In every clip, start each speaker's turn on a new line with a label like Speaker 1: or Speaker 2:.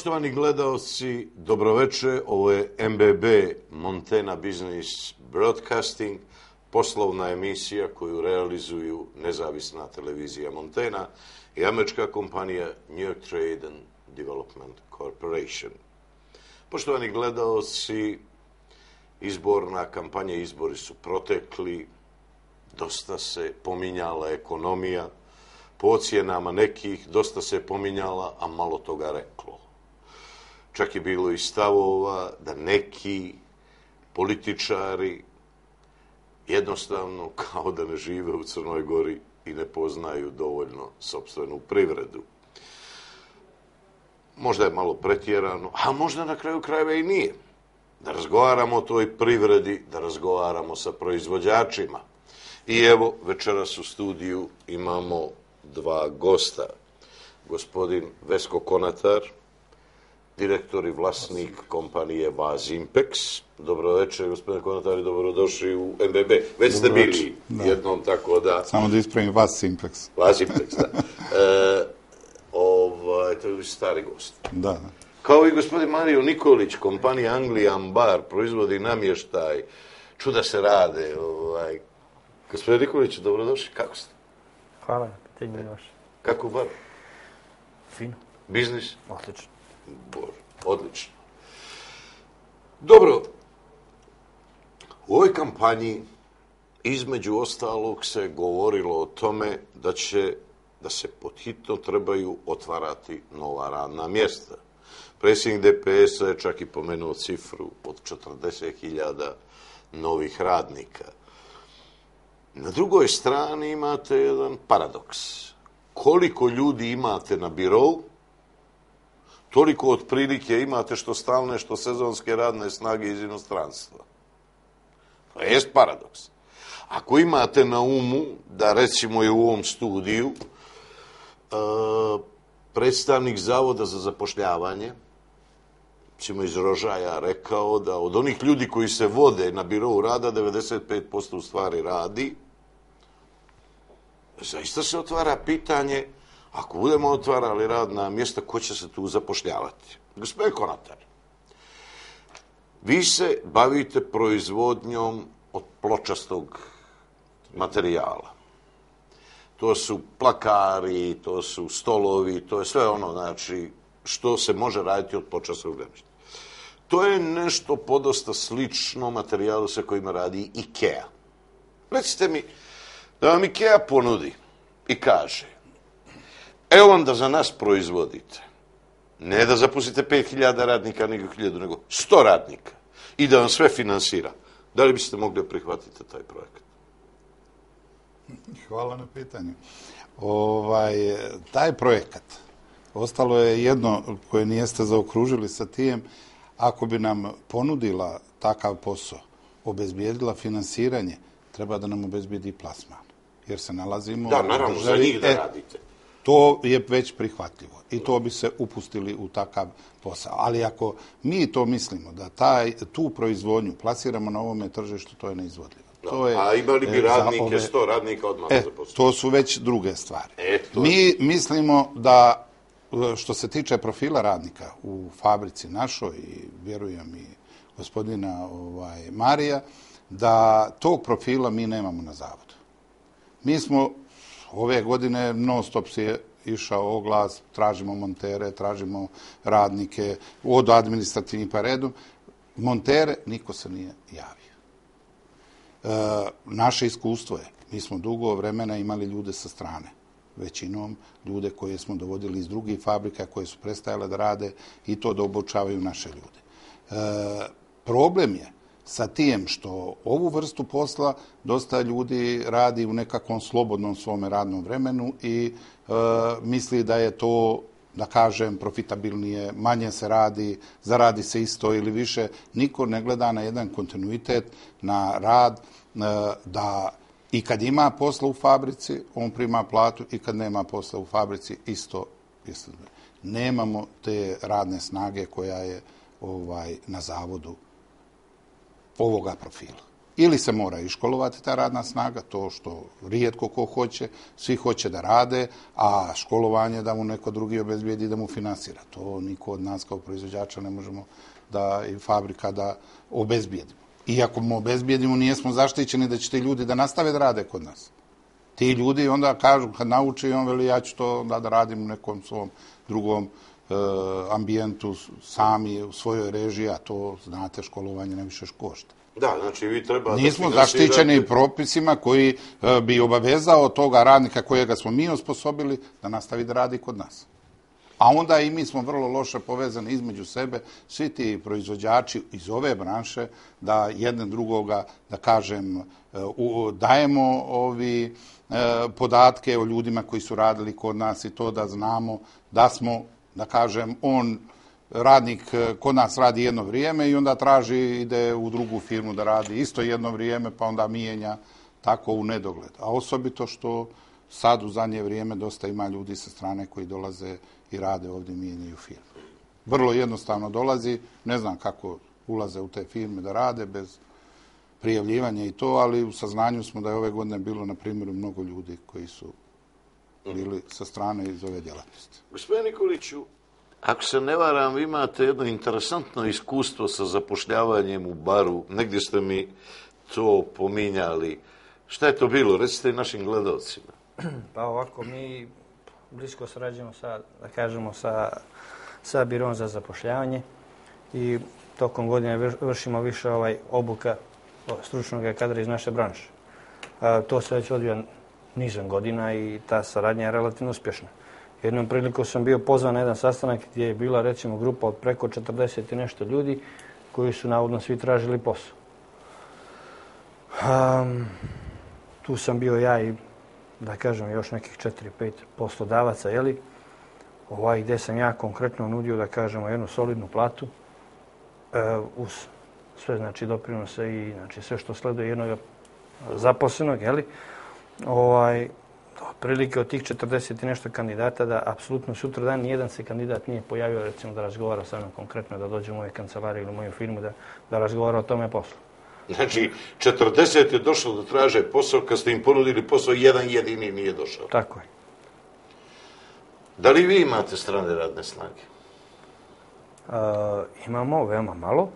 Speaker 1: Poštovani gledaoci, dobroveče. Ovo je MBB Montana Business Broadcasting, poslovna emisija koju realizuju nezavisna televizija Montana i američka kompanija New York Trade and Development Corporation. Poštovani gledaoci, izborna kampanja, izbori su protekli, dosta se pominjala ekonomija, po ocjenama nekih dosta se pominjala, a malo toga reklo. Čak je bilo i stavova da neki političari jednostavno kao da ne žive u Crnoj Gori i ne poznaju dovoljno sopstvenu privredu. Možda je malo pretjerano, a možda na kraju krajeva i nije. Da razgovaramo o toj privredi, da razgovaramo sa proizvođačima. I evo, večeras u studiju imamo dva gosta. Gospodin Vesko Konatar, direktor i vlasnik kompanije Vaz Impex. Dobroveče, gospodine Konatar, i dobrodošli u MBB. Već ste bili jednom, tako da...
Speaker 2: Samo da ispravim, Vaz Impex.
Speaker 1: Vaz Impex, da. To je stari gost.
Speaker 2: Da.
Speaker 1: Kao i gospodin Mario Nikolić, kompanija Anglija Ambar, proizvodi namještaj, čuda se rade. Gospodin Nikolić, dobrodošli, kako ste?
Speaker 3: Hvala, pitanje vaše.
Speaker 1: Kako bar?
Speaker 3: Fino.
Speaker 1: Biznis?
Speaker 3: Odlično.
Speaker 1: Bože, odlično. Dobro, u ovoj kampanji između ostalog se govorilo o tome da se podhitno trebaju otvarati nova radna mjesta. Predsjednik DPS-a je čak i pomenuo cifru od 40.000 novih radnika. Na drugoj strani imate jedan paradoks. Koliko ljudi imate na birou, toliko otprilike imate što stalne, što sezonske radne snage iz inostranstva. To jest paradoks. Ako imate na umu da recimo je u ovom studiju predstavnik Zavoda za zapošljavanje, recimo iz Rožaja, rekao da od onih ljudi koji se vode na birou rada, 95% u stvari radi, zaista se otvara pitanje, ako budemo otvarali radna mjesta, ko će se tu zapošljavati? Gospodin Konatar, vi se bavite proizvodnjom od pločastog materijala. To su plakari, to su stolovi, to je sve ono, znači, što se može raditi od pločastog zemljišta. To je nešto podosta slično materijalu sa kojima radi IKEA. Recite mi, da vam IKEA ponudi i kaže, evo vam da za nas proizvodite, ne da zaposlite 5.000 radnika, nego 1.000, nego 100 radnika i da vam sve finansira. Da li biste mogli prihvatiti taj projekat?
Speaker 2: Hvala na pitanju. Taj projekat, ostalo je jedno koje nijeste zaokružili sa tim, ako bi nam ponudila takav posao, obezbijedila finansiranje, treba da nam obezbijedi plasman. Jer se nalazimo...
Speaker 1: Da, naravno, za njih da radite.
Speaker 2: To je već prihvatljivo i to bi se upustili u takav posao. Ali ako mi to mislimo da tu proizvodnju plasiramo na ovome tržištu, to je neizvodljivo.
Speaker 1: A imali bi radnike, 100 radnika odmah zaposliti?
Speaker 2: To su već druge stvari. Mi mislimo da, što se tiče profila radnika u fabrici našoj, i vjerujem i gospodina Marija, da tog profila mi nemamo na zavodu. Mi smo ove godine non stop je išao oglas, tražimo montere, tražimo radnike, od administrativnih pa redom. Montere niko se nije javio. Naše iskustvo je, mi smo dugo vremena imali ljude sa strane. Većinom ljude koje smo dovodili iz drugih fabrika koje su prestajale da rade i to da obučavaju naše ljude. Problem je sa tim što ovu vrstu posla dosta ljudi radi u nekakvom slobodnom svome radnom vremenu i misli da je to, da kažem, profitabilnije, manje se radi, zaradi se isto ili više. Niko ne gleda na jedan kontinuitet, na rad, da i kad ima posla u fabrici, on prima platu i kad nema posla u fabrici, isto. Nemamo te radne snage koja je na zavodu ovoga profila. Ili se mora iškolovati ta radna snaga, to što rijetko ko hoće, svi hoće da rade, a školovanje da mu neko drugi obezbijedi da mu finansira. To niko od nas kao proizvođača ne možemo da i fabrika da obezbijedimo. Iako mu obezbijedimo, nijesmo zaštićeni da će ti ljudi da nastave da rade kod nas. Ti ljudi onda kažu, kad nauči, on veli ja ću to onda da radim u nekom svom drugom ambijentu, sami, u svojoj režiji, a to, znate, školovanje najviše košta.
Speaker 1: Da, znači vi treba...
Speaker 2: Nismo zaštićeni propisima koji bi obavezao toga radnika kojega smo mi osposobili da nastavi da radi kod nas. A onda i mi smo vrlo loše povezani između sebe, svi ti proizvođači iz ove branše, da jedne drugoga, da kažem, dajemo podatke o ljudima koji su radili kod nas i to da znamo da smo, da kažem, radnik kod nas radi jedno vrijeme i onda traži, ide u drugu firmu da radi isto jedno vrijeme, pa onda mijenja tako u nedogled. A osobito što sad u zadnje vrijeme dosta ima ljudi sa strane koji dolaze i rade ovdje, mijenjaju firme. Vrlo jednostavno dolazi, ne znam kako ulaze u te firme da rade bez prijavljivanja i to, ali u saznanju smo da je ove godine bilo, na primjer, mnogo ljudi koji su bili sa strane iz ove djelatnosti.
Speaker 1: Gospodine Nikoliću, ako se ne varam, vi imate jedno interesantno iskustvo sa zapošljavanjem u baru. Negdje ste mi to pominjali. Šta je to bilo? Recite našim gledalcima.
Speaker 3: Pa ovako, mi blisko sarađujemo sa, da kažemo, sa birom za zapošljavanje i tokom godine vršimo više obuka stručnog kadra iz naše branše. To se već odvija nizom godina i ta saradnja je relativno uspješna. Jednom prilikom sam bio pozvan na jedan sastanak gdje je bila, recimo, grupa od preko 40 i nešto ljudi koji su navodno svi tražili posao. Tu sam bio ja i, da kažem, još nekih 4-5 poslodavaca, gdje sam ja konkretno nudio, da kažemo, jednu solidnu platu uz sve, znači, doprinose i, znači, sve što sleduje jednog zaposlenog, prilike od tih 40 i nešto kandidata da apsolutno sutradan nijedan se kandidat nije pojavio, recimo, da razgovara sa mnom konkretno, da dođe u moju kancelariju ili u moju firmu da razgovara o tome poslu.
Speaker 1: Znači, 40 je došlo da traže posao, kad ste im ponudili posao, jedan jedini nije došao.
Speaker 3: Tako je.
Speaker 1: Da li vi imate strane radne snage?
Speaker 3: Imamo veoma malo,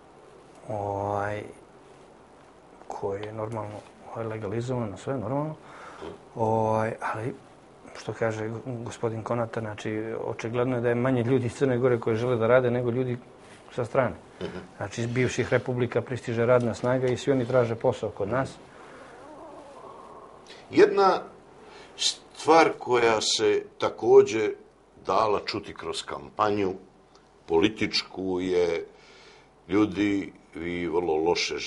Speaker 3: koje je normalno legalizovano, sve normalno. Ali, što kaže gospodin Konata, znači, očigledno je da je manje ljudi iz Crne Gore koji žele da rade nego ljudi sa strane. Znači, iz bivših republika pristiže radna snaga i svi oni traže posao kod nas.
Speaker 1: Jedna stvar koja se također dala čuti kroz kampanju političku je: ljudi, vi vrlo loše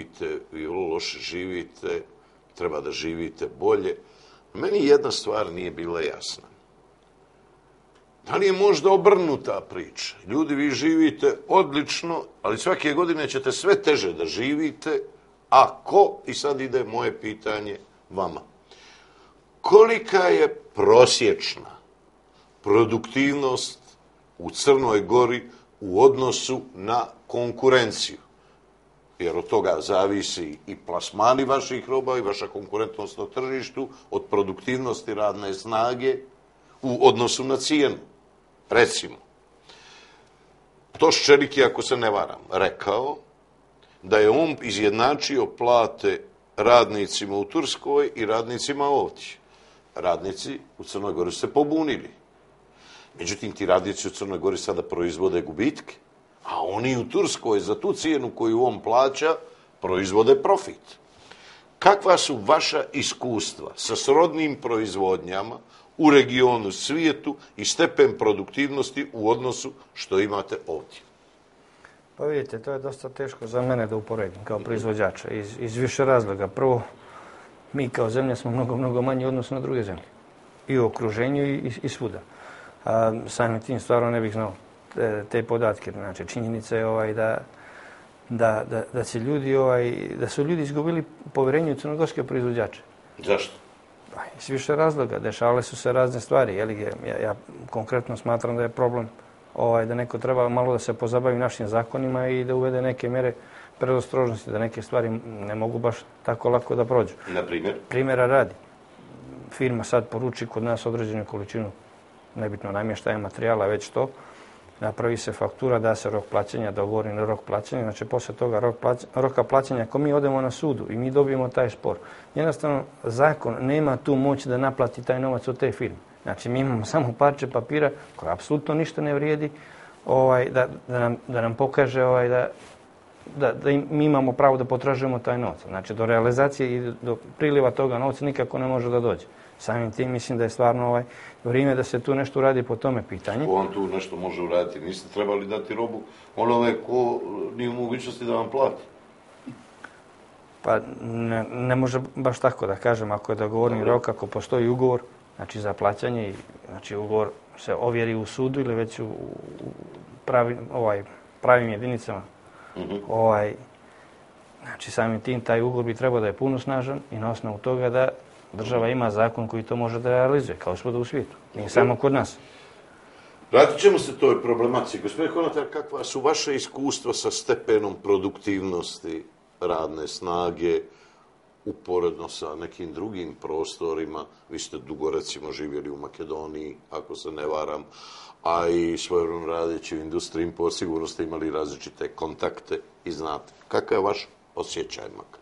Speaker 1: živite, treba da živite bolje. Meni jedna stvar nije bila jasna. Da li je možda obrnuta priča? Ljudi, vi živite odlično, ali svake godine ćete sve teže da živite, ako, i sad ide moje pitanje vama, kolika je prosječna produktivnost u Crnoj Gori u odnosu na konkurenciju? Jer od toga zavisi i plasmani vaših roba i vaša konkurentnost na tržištu, od produktivnosti radne snage u odnosu na cijenu. Recimo, Toščerik je, ako se ne varam, rekao da je on izjednačio plate radnicima u Turskoj i radnicima ovdje. Radnici u Crnoj Gori su se pobunili. Međutim, ti radnici u Crnoj Gori sada proizvode gubitke, a oni u Turskoj za tu cijenu koju on plaća proizvode profit. Kakva su vaša iskustva sa srodnim proizvodnjama u regionu, svijetu i stepen produktivnosti u odnosu što imate ovdje?
Speaker 3: Pa vidite, to je dosta teško za mene da uporedim kao proizvođača iz više razloga. Prvo, mi kao zemlja smo mnogo manji u odnosu na druge zemlje. I u okruženju i svuda. Samim tim stvarno ne bih znao te podatke. Znači, činjenica je da će ljudi, da su ljudi izgubili povjerenje u crnogorske proizvođače.
Speaker 1: Zašto?
Speaker 3: Iz više razloga. Dešavale su se razne stvari. Ja konkretno smatram da je problem da neko treba malo da se pozabavi našim zakonima i da uvede neke mjere predostrožnosti da neke stvari ne mogu baš tako lako da prođu.
Speaker 1: Na primjer?
Speaker 3: Primjera radi. Firma sad poruči kod nas određenu količinu, nebitno namještaja, materijala, već to. Napravi se faktura, da se rok plaćanja, dogovori na rok plaćanja. Znači, poslije toga roka plaćanja, ako mi odemo na sudu i mi dobijemo taj spor, jednostavno zakon nema tu moć da naplati taj novac od te firme. Znači, mi imamo samo parče papira koje apsolutno ništa ne vrijedi, da nam pokaže da mi imamo pravo da potražujemo taj novac. Znači, do realizacije i do priliva toga novca nikako ne može da dođe. Samim tim mislim da je stvarno vrijeme da se tu nešto uradi po tome pitanju.
Speaker 1: Ko on tu nešto može uraditi? Niste trebali dati robu onome ko nije u mogućnosti da vam plati?
Speaker 3: Pa ne može baš tako da kažem. Ako je dogovorni rok, ako postoji ugovor, znači za plaćanje, znači ugovor se ovjeri u sudu ili već u pravim jedinicama. Znači samim tim taj ugovor bi trebao da je puno snažan i na osnovu toga da država ima zakon koji to može da realizuje, kao svuda u svijetu. Nije samo kod nas.
Speaker 1: Vratit ćemo se toj problematici. Gospodin Konatar, kakva su vaše iskustva sa stepenom produktivnosti radne snage uporedno sa nekim drugim prostorima? Vi ste dugo, recimo, živjeli u Makedoniji, ako se ne varam, a i svojevremeno radeći u industriji import, sigurno ste imali različite kontakte i znate. Kakav je vaš osjećaj makar?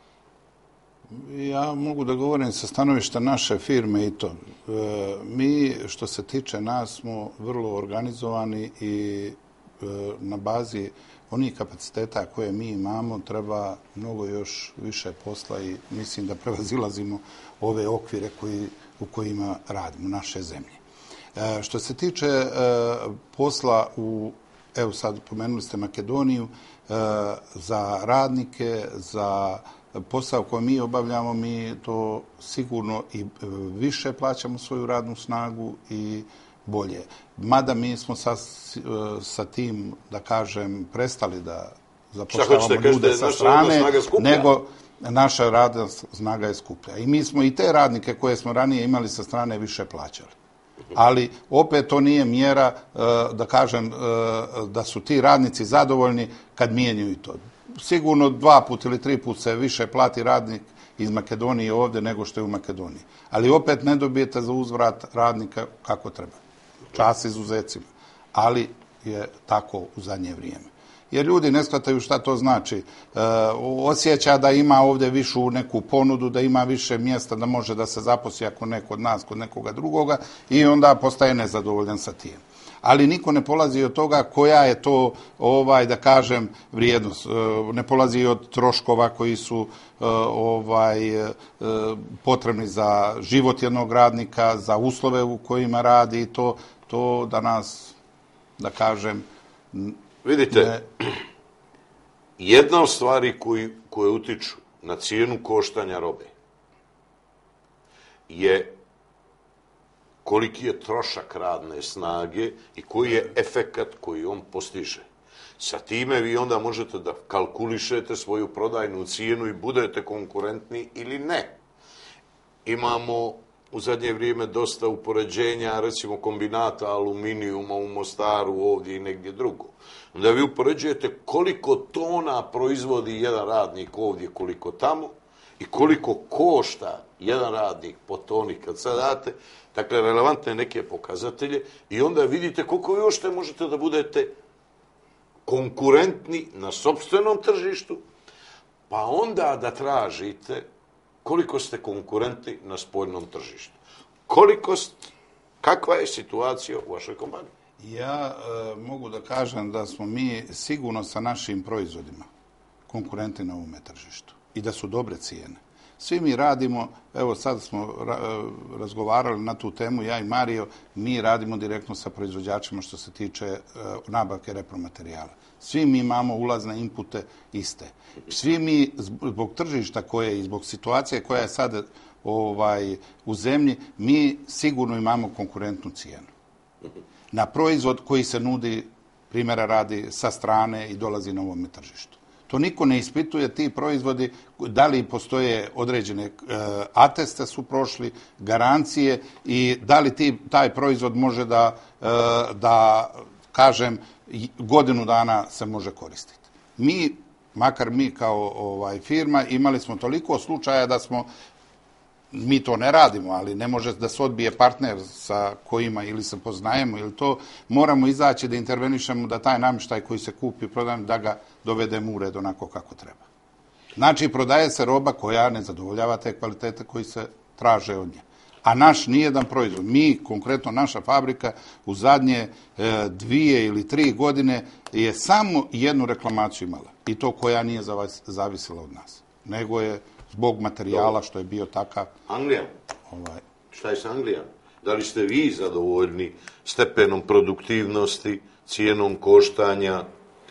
Speaker 2: Ja mogu da govorim sa stanovišta naše firme i to. Mi, što se tiče nas, smo vrlo organizovani i na bazi onih kapaciteta koje mi imamo treba mnogo još više posla i mislim da prevazilazimo ove okvire u kojima radimo, naše zemlje. Što se tiče posla evo sad pomenuli ste Makedoniju, za radnike, za posao koji mi obavljamo, mi to sigurno i više plaćamo svoju radnu snagu i bolje. Mada mi smo sa tim, da kažem, prestali da zapošljavamo ljude sa strane, nego naša radna snaga je skuplja. I mi smo i te radnike koje smo ranije imali sa strane više plaćali. Ali opet to nije mjera, da kažem, da su ti radnici zadovoljni kad mijenjaju to. Sigurno 2 puta ili 3 puta se više plati radnik iz Makedonije ovdje nego što je u Makedoniji. Ali opet ne dobijete za uzvrat radnika kako treba. Čast izuzecima. Ali je tako u zadnje vrijeme. Jer ljudi ne shvataju šta to znači. Osjeća da ima ovdje višu neku ponudu, da ima više mjesta, da može da se zaposli ako ne kod nas, kod nekoga drugoga i onda postaje nezadovoljan sa tim. Ali niko ne polazi od toga koja je to, da kažem, vrijednost. Ne polazi od troškova koji su potrebni za život jednog radnika, za uslove u kojima radi i to danas, da kažem...
Speaker 1: Vidite, jedna od stvari koje utiču na cijenu koštanja robe je koliki je trošak radne snage i koji je efekat koji on postiže. Sa time vi onda možete da kalkulišete svoju prodajnu cijenu i budete konkurentni ili ne. Imamo u zadnje vrijeme dosta upoređenja, recimo kombinata aluminijuma u Mostaru, ovdje i negdje drugo. Onda vi upoređujete koliko tona proizvodi jedan radnik ovdje, koliko tamo i koliko košta jedan radnik po toni kad sad date. Dakle, relevantne neke pokazatelje i onda vidite koliko vi još možete da budete konkurentni na sopstvenom tržištu, pa onda da tražite koliko ste konkurentni na spoljnom tržištu. Kakva je situacija u vašoj kompaniji?
Speaker 2: Ja mogu da kažem da smo mi sigurno sa našim proizvodima konkurentni na ovome tržištu i da su dobre cijene. Svi mi radimo, evo sad smo razgovarali na tu temu, ja i Mario, mi radimo direktno sa proizvođačima što se tiče nabavke repromaterijala. Svi mi imamo ulazne inpute iste. Svi mi zbog tržišta koje i zbog situacije koja je sad u zemlji, mi sigurno imamo konkurentnu cijenu. Na proizvod koji se nudi, primjera radi, sa strane i dolazi na ovome tržištu. To niko ne ispituje, ti proizvodi, da li postoje određene ateste su prošli, garancije i da li taj proizvod može da kažem, godinu dana se može koristiti. Mi Makar mi kao firma imali smo toliko slučaja da smo, mi to ne radimo, ali ne može da se odbije partner sa kojima ili se poznajemo ili to, moramo izaći da intervenišemo da taj namještaj koji se kupi, prodajemo, da ga dovedemo u red onako kako treba. Znači, prodaje se roba koja ne zadovoljava te kvalitete koji se traže od nje. A naš nijedan proizvod, mi, konkretno naša fabrika, u zadnje 2 ili 3 godine je samo jednu reklamaciju imala. I to koja nije zavisila od nas. Nego je zbog materijala što je bio takav.
Speaker 1: Anglija? Šta je s Anglijom? Da li ste vi zadovoljni stepenom produktivnosti, cijenom koštanja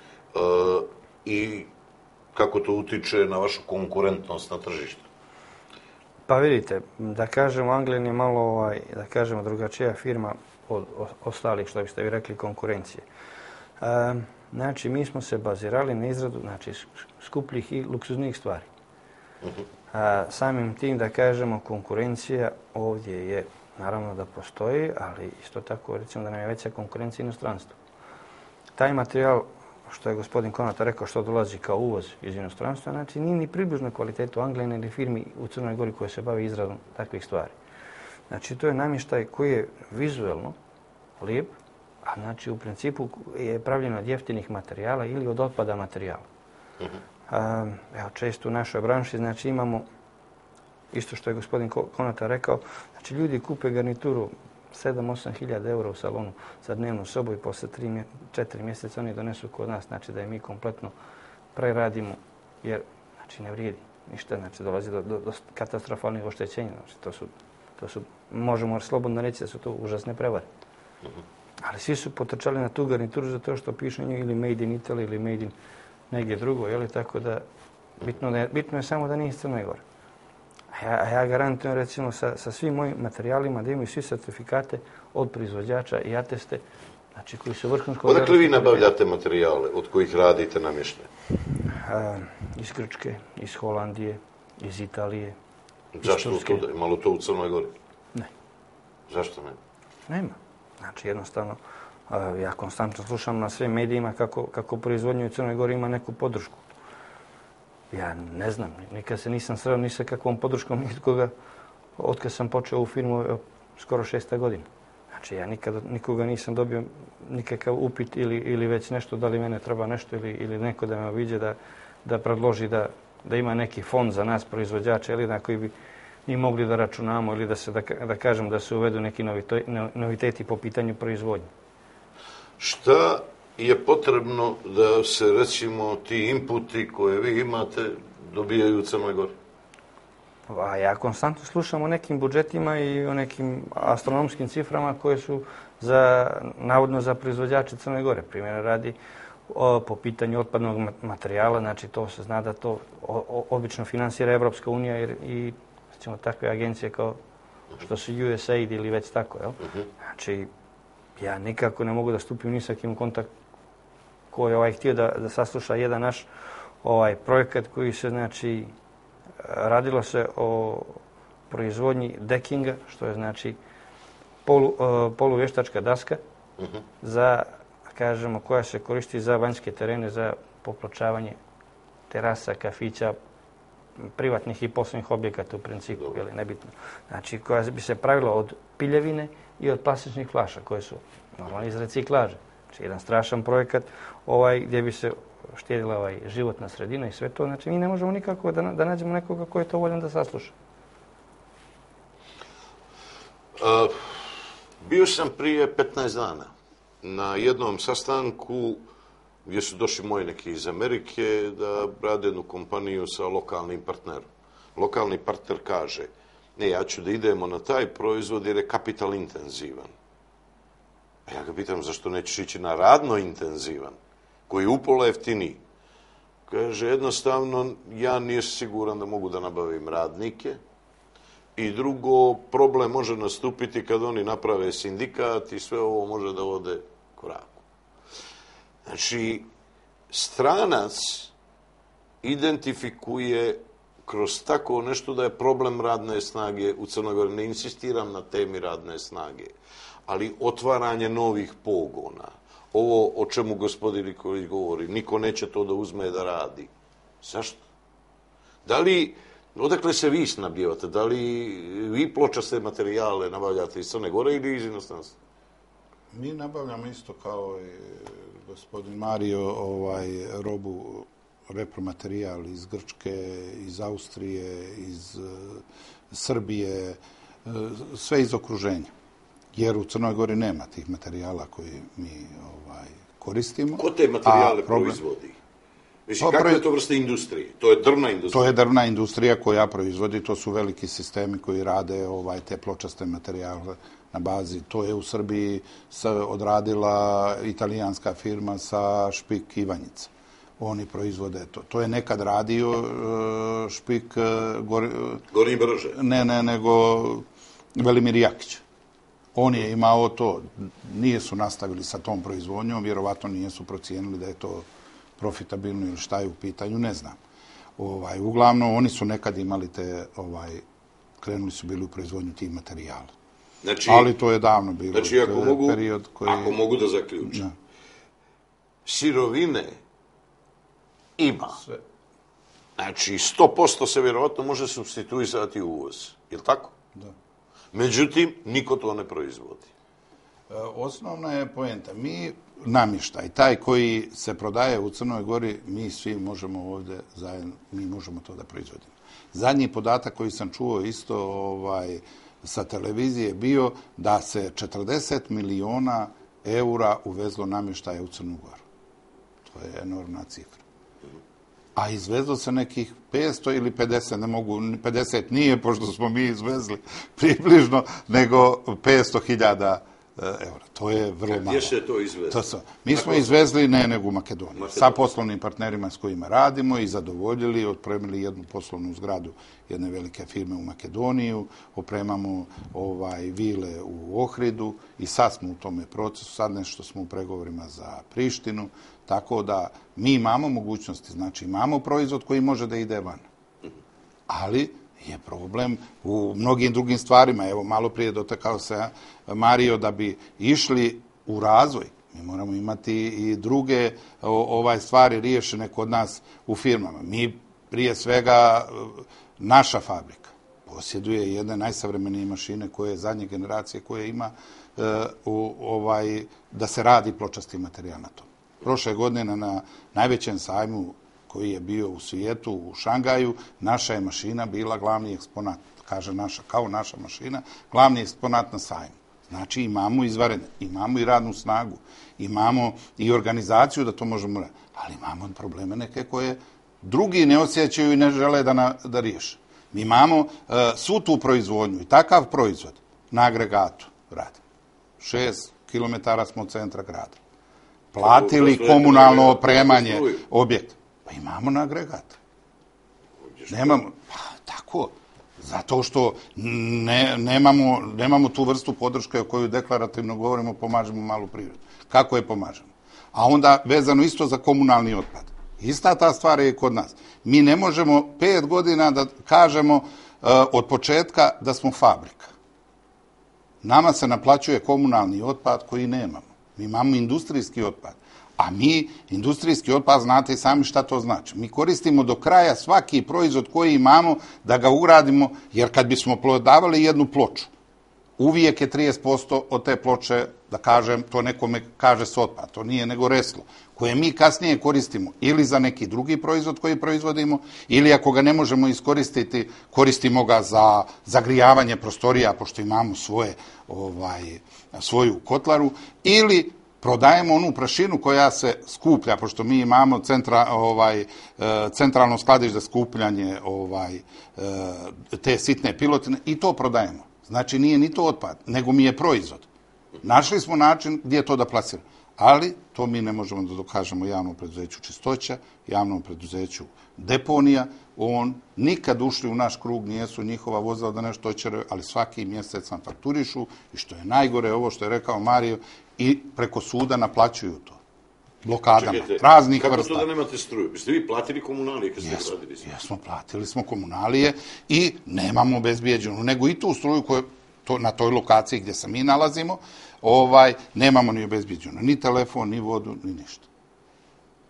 Speaker 1: i kako to utiče na vašu konkurentnost na tržištu?
Speaker 3: Pa vidite, da kažemo, Anglija je malo, da kažemo, drugačija firma od ostalih, što biste vi rekli, konkurencije. Znači, mi smo se bazirali na izradu, znači, skupljih i luksuznih stvari. Samim tim, da kažemo, konkurencija ovdje je, naravno da postoji, ali isto tako, recimo, da nam je veća konkurencija inostranstva. Taj materijal, što je gospodin Konata rekao, što dolazi kao uvoz iz inostranstva, znači nije ni približno kvalitetu Anglije ili firmi u Crnoj Gori koja se bavi izradom takvih stvari. Znači, to je namještaj koji je vizuelno lijep, a znači u principu je pravljen od jeftinih materijala ili od otpada materijala. Evo, često u našoj branši, znači imamo, isto što je gospodin Konata rekao, znači ljudi kupe garnituru 7-8 hiljada eura u salonu za dnevnu sobu i posle 3-4 mjeseca oni donesu kod nas, znači da je mi kompletno preradimo, jer znači ne vrijedi ništa, znači dolazi do katastrofalnih oštećenja, znači to su, možemo slobodno reći da su to užasne prevare. Ali svi su potrčali na tu garnituru zato što piše nju ili made in Italy ili made in negdje drugo, tako da bitno je samo da nije iz Crne Gore. A ja garantujem, recimo, sa svim mojim materijalima da imaju svi certifikate od proizvođača i ateste, znači koji su vrhunsko...
Speaker 1: Odakle vi nabavljate materijale od kojih radite namještaj?
Speaker 3: Iz Grčke, iz Holandije, iz Italije,
Speaker 1: Zašto malo to u Crnoj Gori?
Speaker 3: Ne.
Speaker 1: Zašto ne?
Speaker 3: Nema. Znači, jednostavno, ja konstantno slušam na svim medijima kako proizvodnju u Crnoj Gori ima neku podršku. Ja ne znam, nikad se nisam sreo ni sa kakvom podrškom nikoga otkad sam počeo ovu firmu skoro 6. godina. Znači, ja nikoga nisam dobio nikakav upit ili već nešto, da li mene treba nešto ili neko da me obiđe da predloži da ima neki fond za nas proizvođača ili na koji bi mi mogli da računamo ili da kažem da se uvedu neki noviteti po pitanju proizvodnje.
Speaker 1: Šta je potrebno da se, recimo, ti inputi koje vi imate dobijaju u Crnoj Gori?
Speaker 3: Ja konstantno slušam o nekim budžetima i o nekim astronomskim ciframa koje su navodno za proizvođače Crne Gore. Primjera radi po pitanju otpadnog materijala, znači to se zna da to obično finansira Evropska unija i recimo takve agencije kao što su USAID ili već tako. Znači, ja nikako ne mogu da stupim ni sa kim u kontakt koji je htio da sasluša jedan naš projekat koji se, znači, radilo se o proizvodnji dekinga, što je, znači, poluvještačka daska za, kažemo, koja se koristi za vanjske terene, za popločavanje terasa, kafića, privatnih i poslovnih objekata u principu, ili nebitno. Znači, koja bi se pravila od piljevine i od plastičnih flaša, koje su normalno iz reciklaže. Znači, jedan strašan projekat gdje bi se štedila životna sredina i sve to. Znači, mi ne možemo nikako da nađemo nekoga ko je to voljan da sasluša.
Speaker 1: Bio sam prije 15 dana na jednom sastanku gdje su došli moji neki iz Amerike da rade jednu kompaniju sa lokalnim partnerom. Lokalni partner kaže, ne, ja ću da idemo na taj proizvod jer je kapital intenzivan. A ja ga pitam, zašto nećeš ići na radno intenzivan, koji je upola jeftiniji? Kaže, jednostavno, ja nisam siguran da mogu da nabavim radnike. I drugo, problem može nastupiti kad oni naprave sindikat i sve ovo može da ode koraku. Znači, stranac identifikuje kroz tako nešto da je problem radne snage u Crnoj Gori. Ne insistiram na temi radne snage, ali otvaranje novih pogona. Ovo o čemu gospodin Nikolić govori, niko neće to da uzme da radi. Zašto? Da li, odakle se vi snabdijevate? Da li vi pločaste materijale nabavljate iz Crne Gore ili iz inostranstva?
Speaker 2: Mi nabavljamo isto kao i gospodin Mario robu, repromaterijal iz Grčke, iz Austrije, iz Srbije, sve iz okruženja. Jer u Crnoj Gori nema tih materijala koji mi koristimo.
Speaker 1: Ko te materijale proizvodi? Mislim, kakve je to vrste industrije? To je drvna industrija?
Speaker 2: To je drvna industrija koja proizvodi, to su veliki sistemi koji rade te pločaste materijale na bazi. To je u Srbiji odradila italijanska firma sa Špik Ivanjica. Oni proizvode to. To je nekad radio Špik...
Speaker 1: Gornji Brže?
Speaker 2: Ne, nego Velimir Jakić. On je imao to. Nije su nastavili sa tom proizvodnjom, vjerovatno nije su procijenili da je to profitabilno ili šta je u pitanju, ne znam. Uglavnom, oni su nekad imali krenuli su bili u proizvodnju tih materijala.
Speaker 1: Znači,
Speaker 2: ali to je davno bilo.
Speaker 1: Znači, ako mogu da zaključim, sirovine ima. Sve. Znači, 100% se vjerovatno može supstituisati uvoz. Je li tako?
Speaker 2: Da.
Speaker 1: Međutim, niko to ne proizvodi.
Speaker 2: Osnovna je poenta. Mi namještaj, taj koji se prodaje u Crnoj Gori, mi svi možemo ovdje zajedno, mi možemo to da proizvodimo. Zadnji podatak koji sam čuo isto sa televizije bio da se 40 miliona eura uvezlo namještaja u Crnu Goru. To je enormna cifra. A izvezlo se nekih 500 ili 50, ne mogu, 50 nije, pošto smo mi izvezli približno, nego 500.000 eura. To je vrlo malo.
Speaker 1: Gdje se to izvezlo?
Speaker 2: Mi smo izvezli nego u Makedoniju. Sa poslovnim partnerima s kojima radimo i zadovoljili, otpremili jednu poslovnu zgradu jedne velike firme u Makedoniju, opremamo vile u Ohridu i sad smo u tome procesu, sad nešto smo u pregovorima za Prištinu, tako da mi imamo mogućnosti, znači imamo proizvod koji može da ide van. Ali je problem u mnogim drugim stvarima. Evo, malo prije dotakao se Mario da bi išli u razvoj. Mi moramo imati i druge stvari riješene kod nas u firmama. Mi prije svega, naša fabrika posjeduje jedne najsavremenije mašine koje zadnje generacije koje ima da se radi pločasti materijal na to. Prošle godine na najvećem sajmu koji je bio u svijetu, u Šangaju, naša je mašina bila glavni eksponat, kaže naša, kao naša mašina, glavni eksponat na sajmu. Znači imamo izvarene, imamo i radnu snagu, imamo i organizaciju da to možemo raditi, ali imamo probleme neke koje drugi ne osjećaju i ne žele da riješe. Mi imamo svu tu proizvodnju i takav proizvod na agregatu radimo. 6 kilometara smo od centra grada. Platili komunalno opremanje objekta. Pa imamo na agregat. Nemamo, pa tako, zato što nemamo tu vrstu podrške o kojoj deklarativno govorimo, pomažemo malu privredu. Kako je pomažemo? A onda vezano isto za komunalni otpad. Ista ta stvar je i kod nas. Mi ne možemo 5 godina da kažemo od početka da smo fabrika. Nama se naplaćuje komunalni otpad koji nemamo. Mi imamo industrijski otpad. A mi, industrijski otpad, znate i sami šta to znači. Mi koristimo do kraja svaki proizvod koji imamo da ga ugradimo, jer kad bismo prodavali jednu ploču, uvijek je 30% od te ploče, da kažem, to nekome kaže s otpad, to nije nego reslo, koje mi kasnije koristimo ili za neki drugi proizvod koji proizvodimo, ili ako ga ne možemo iskoristiti, koristimo ga za zagrijavanje prostorija, pošto imamo svoju kotlaru, ili prodajemo onu prašinu koja se skuplja, pošto mi imamo centralno skladište za skupljanje te sitne pilotine i to prodajemo. Znači nije ni to otpad, nego mi je proizvod. Našli smo način gdje to da plasiramo. Ali to mi ne možemo da dokažemo javnom preduzeću Čistoća, javnom preduzeću Deponija. On nikad ušli u naš krug, nijesu njihova vozila da nešto očeraju, ali svaki mjesec nam fakturišu i što je najgore, ovo što je rekao Mario, i preko suda naplaćuju to. Blokadama, raznih vrsta.
Speaker 1: Kako to da nemate struju? Biste vi platili komunalije kad ste gradili?
Speaker 2: Jesmo, platili smo komunalije i nemamo obezbijeđenu, nego i tu struju koju na toj lokaciji gdje se mi nalazimo, nemamo ni obezbijeđeno, ni telefon, ni vodu, ni ništa.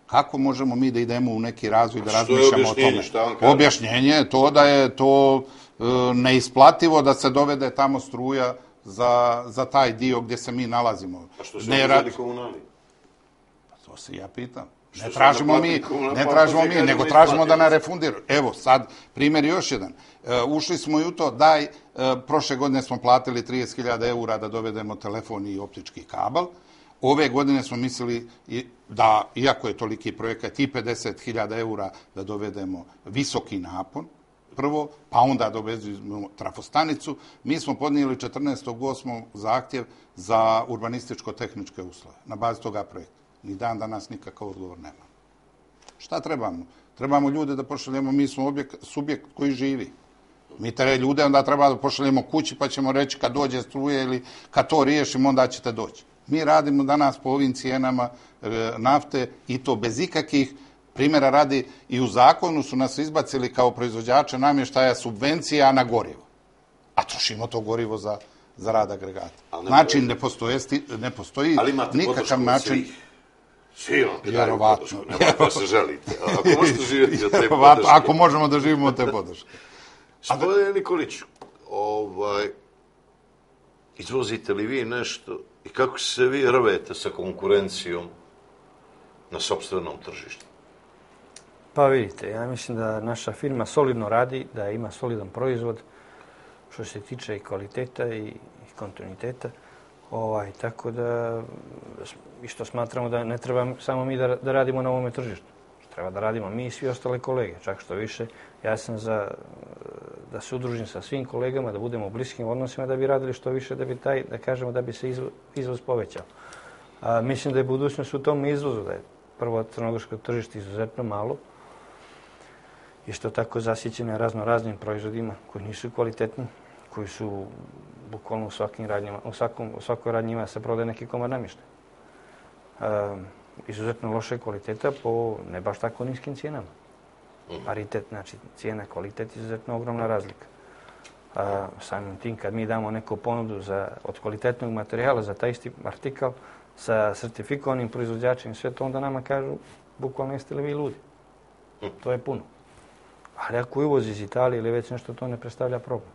Speaker 2: Kako možemo mi da idemo u neki razvoj, da razmišljamo o tome?
Speaker 1: Šta on kaže?
Speaker 2: Objašnjenje je to da je to neisplativo da se dovede tamo struja za taj dio gdje se mi nalazimo.
Speaker 1: A što se uzeli komunali?
Speaker 2: To se ja pitam. Ne tražimo mi, nego tražimo da nam refundiraju. Evo, sad, primjer još jedan. Ušli smo i u to, prošle godine smo platili 30.000 eura da dovedemo telefon i optički kabel. Ove godine smo mislili da, iako je toliki projekat, i 50.000 eura da dovedemo visoki napon, prvo, pa onda dovedemo trafostanicu. Mi smo podnijeli 14.8. zahtjev za urbanističko-tehničke uslove na bazi toga projekta. Ni dan danas nikakav odgovor nema. Šta trebamo? Trebamo ljude da pošaljemo, mi smo subjekt koji živi. Mi te ljude onda treba da pošaljemo kući pa ćemo reći kad dođe struje ili kad to riješimo onda ćete doći. Mi radimo danas po ovim cijenama nafte i to bez ikakvih primjera radi i u zakonu su nas izbacili kao proizvođače namještaja subvencija na gorivo. A trošimo to gorivo za rad agregata. Znači ne postoji nikakav način.
Speaker 1: Svi vam ti daju podršku, nema pa se želite. Ako možete živjeti od te podrške.
Speaker 2: Ako možemo da živimo od te podrške.
Speaker 1: Gospodine Nikoliću, izvozite li vi nešto i kako se vi rvete sa konkurencijom na sopstvenom tržištu?
Speaker 3: Pa vidite, ja mislim da naša firma solidno radi, da ima solidan proizvod što se tiče i kvaliteta i kontinuiteta. Tako da isto smatramo da ne treba samo mi da radimo na ovome tržištu. Treba da radimo mi i svi ostale kolege. Čak što više, ja sam da se udružim sa svim kolegama, da budemo u bliskim odnosima, da bi radili što više, da bi se izvoz povećao. Mislim da je budućnost u tom izvozu, da je prvo crnogorsko tržište izuzetno malo, isto tako zasićene raznim proizvodima koji nisu kvalitetni, koji su bukvalno u svakoj radnji ima se prodaje neki komad namještaja. Izuzetno loše kvaliteta po ne baš tako niskim cijenama. Paritet, znači cijena, kvalitet, izuzetno ogromna razlika. Samim tim kad mi damo neku ponudu od kvalitetnog materijala za taj isti artikal sa sertifikovanim proizvođačem i sve to, onda nama kažu bukvalno jeste li vi ludi. To je puno. Ali ako uvoz iz Italije ili već nešto, to ne predstavlja problem.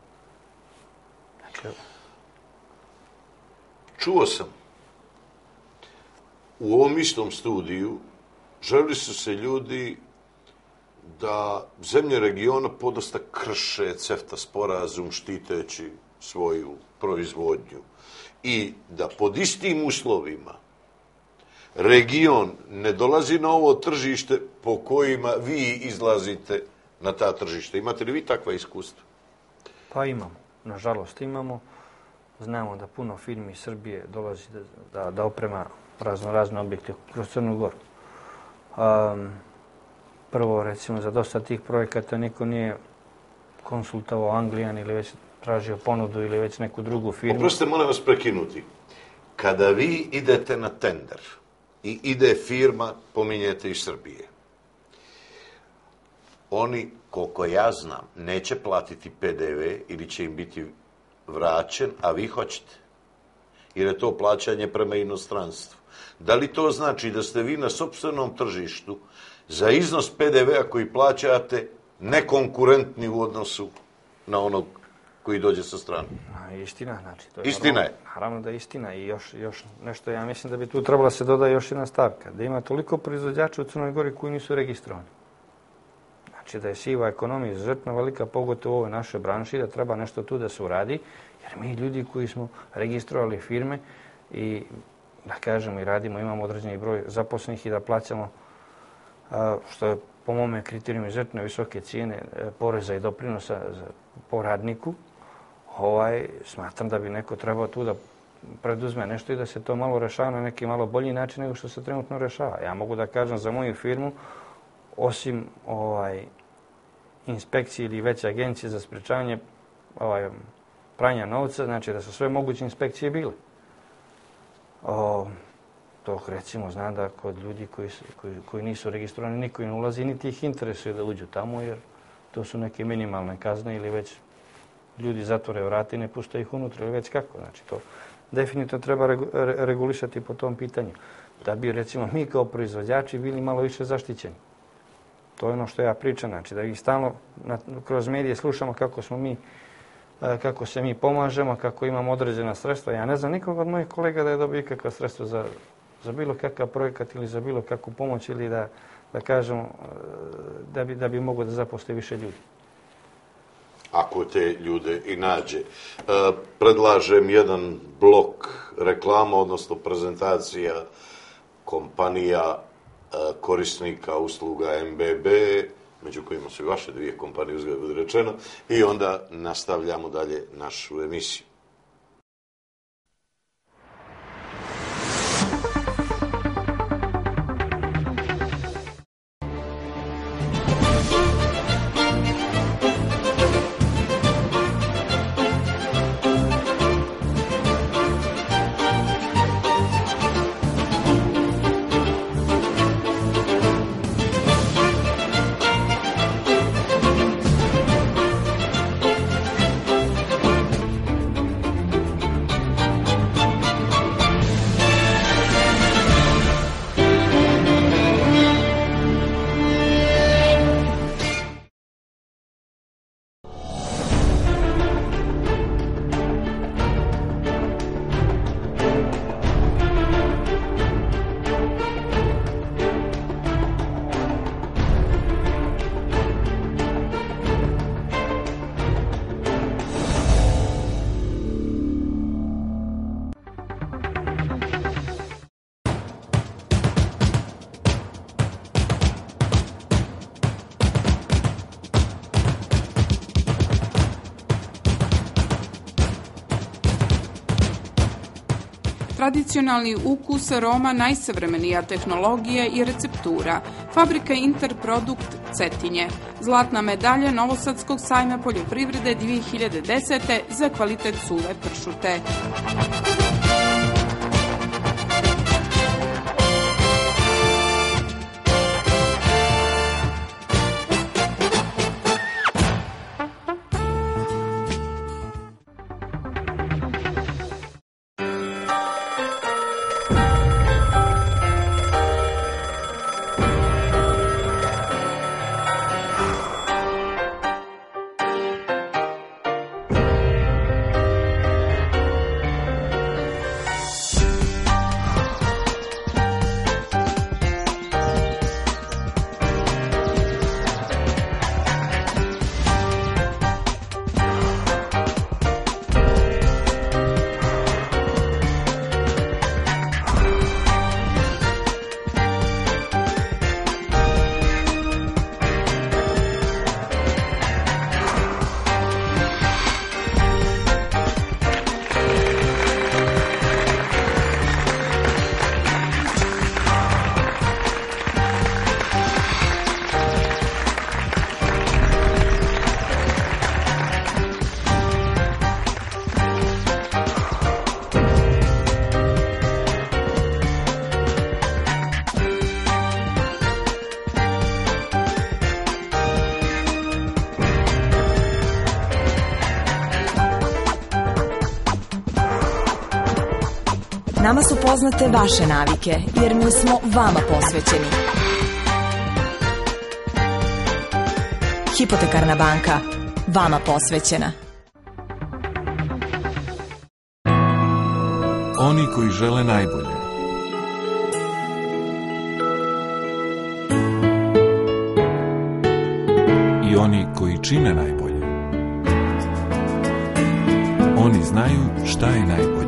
Speaker 1: Čuo sam u ovom istom studiju želili su se ljudi da zemlje regiona podosta krše CEFTA sporazum štiteći svoju proizvodnju i da pod istim uslovima region ne dolazi na ovo tržište po kojima vi izlazite na ta tržišta. Imate li vi takva iskustva?
Speaker 3: Pa imamo. Nažalost imamo. Znamo da puno firmi iz Srbije dolazi da oprema razne objekte kroz Crnu Goru. Prvo, recimo, za dosta tih projekata niko nije konsultovao Anglijan ili već tražio ponudu ili već neku drugu firmu.
Speaker 1: Oprostite, moram vas prekinuti. Kada vi idete na tender i ide firma, pominjete iz Srbije, oni, koliko ja znam, neće platiti PDV ili će im biti vraćen, a vi hoćete. Jer je to plaćanje prema inostranstvu. Da li to znači da ste vi na sopstvenom tržištu za iznos PDV-a koji plaćate nekonkurentni u odnosu na onog koji dođe sa strane?
Speaker 3: Istina, znači.
Speaker 1: Istina je.
Speaker 3: Naravno da je istina i još nešto, ja mislim da bi tu trebala se doda još jedna stavka. Da ima toliko proizvođača u Crnoj Gori koji nisu registrovani. Znači da je siva ekonomija izuzetno velika, pogotovo u ovoj našoj branši, da treba nešto tu da se uradi, jer mi ljudi koji smo registrovali firme i da kažemo i radimo, imamo određeni broj zaposlenih i da plaćamo, što je po mome kriterijum izuzetno visoke cijene poreza i doprinosa po radniku, smatram da bi neko trebao tu da preduzme nešto i da se to malo rešava na neki malo bolji način nego što se trenutno rešava. Ja mogu da kažem za moju firmu, osim inspekcije ili veće agencije za sprečavanje pranja novca, znači da su sve moguće inspekcije bile. To recimo znam da kod ljudi koji nisu registrovani niko ne ulazi, niti ih interesuje da uđu tamo, jer to su neke minimalne kazne ili već ljudi zatvore vrata i ne puštaju ih unutra ili već kako. Znači to definitivno treba regulisati po tom pitanju. da bi recimo mi kao proizvođači bili malo više zaštićeni. To je ono što ja pričam, znači da ih stalno kroz medije slušamo kako se mi pomažemo, kako imamo određena sredstva. Ja ne znam nikog od mojih kolega da je dobio ikakva sredstva za bilo kakav projekat ili za bilo kakvu pomoć ili da kažemo da bi mogo da zaposli više ljudi.
Speaker 1: Ako te ljude i nađe. Predlažem jedan blok reklama, odnosno prezentacija kompanija korisnika usluga MBB, među kojima su i vaše dvije kompanije, uzgled bude rečeno, i onda nastavljamo dalje našu emisiju.
Speaker 4: Tradicionalni ukus, aroma, najsavremenija tehnologija i receptura. Fabrika Interprodukt Cetinje. Zlatna medalja Novosadskog sajma poljoprivrede 2010. za kvalitet suve pršute.
Speaker 5: Nama su poznate vaše navike, jer mi smo vama posvećeni. Hipotekarna banka, vama posvećena.
Speaker 6: Oni koji žele najbolje. I oni koji čine najbolje. Oni znaju šta je najbolje.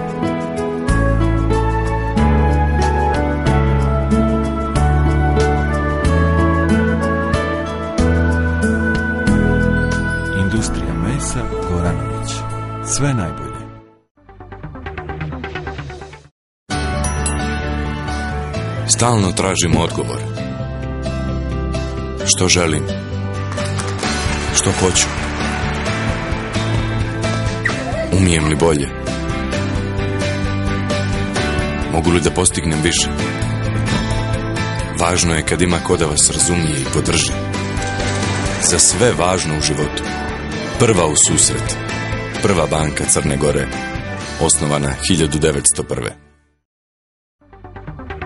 Speaker 6: Industrija mesa Goranović. Sve najbolje.
Speaker 7: Stalno tražim odgovor. Što želim? Što hoću? Umijem li bolje? Mogu li da postignem više? Važno je kad ima ko da vas razumije i podrži. Za sve važno u životu. Prva u susret. Prva banka Crne Gore. Osnovana 1901.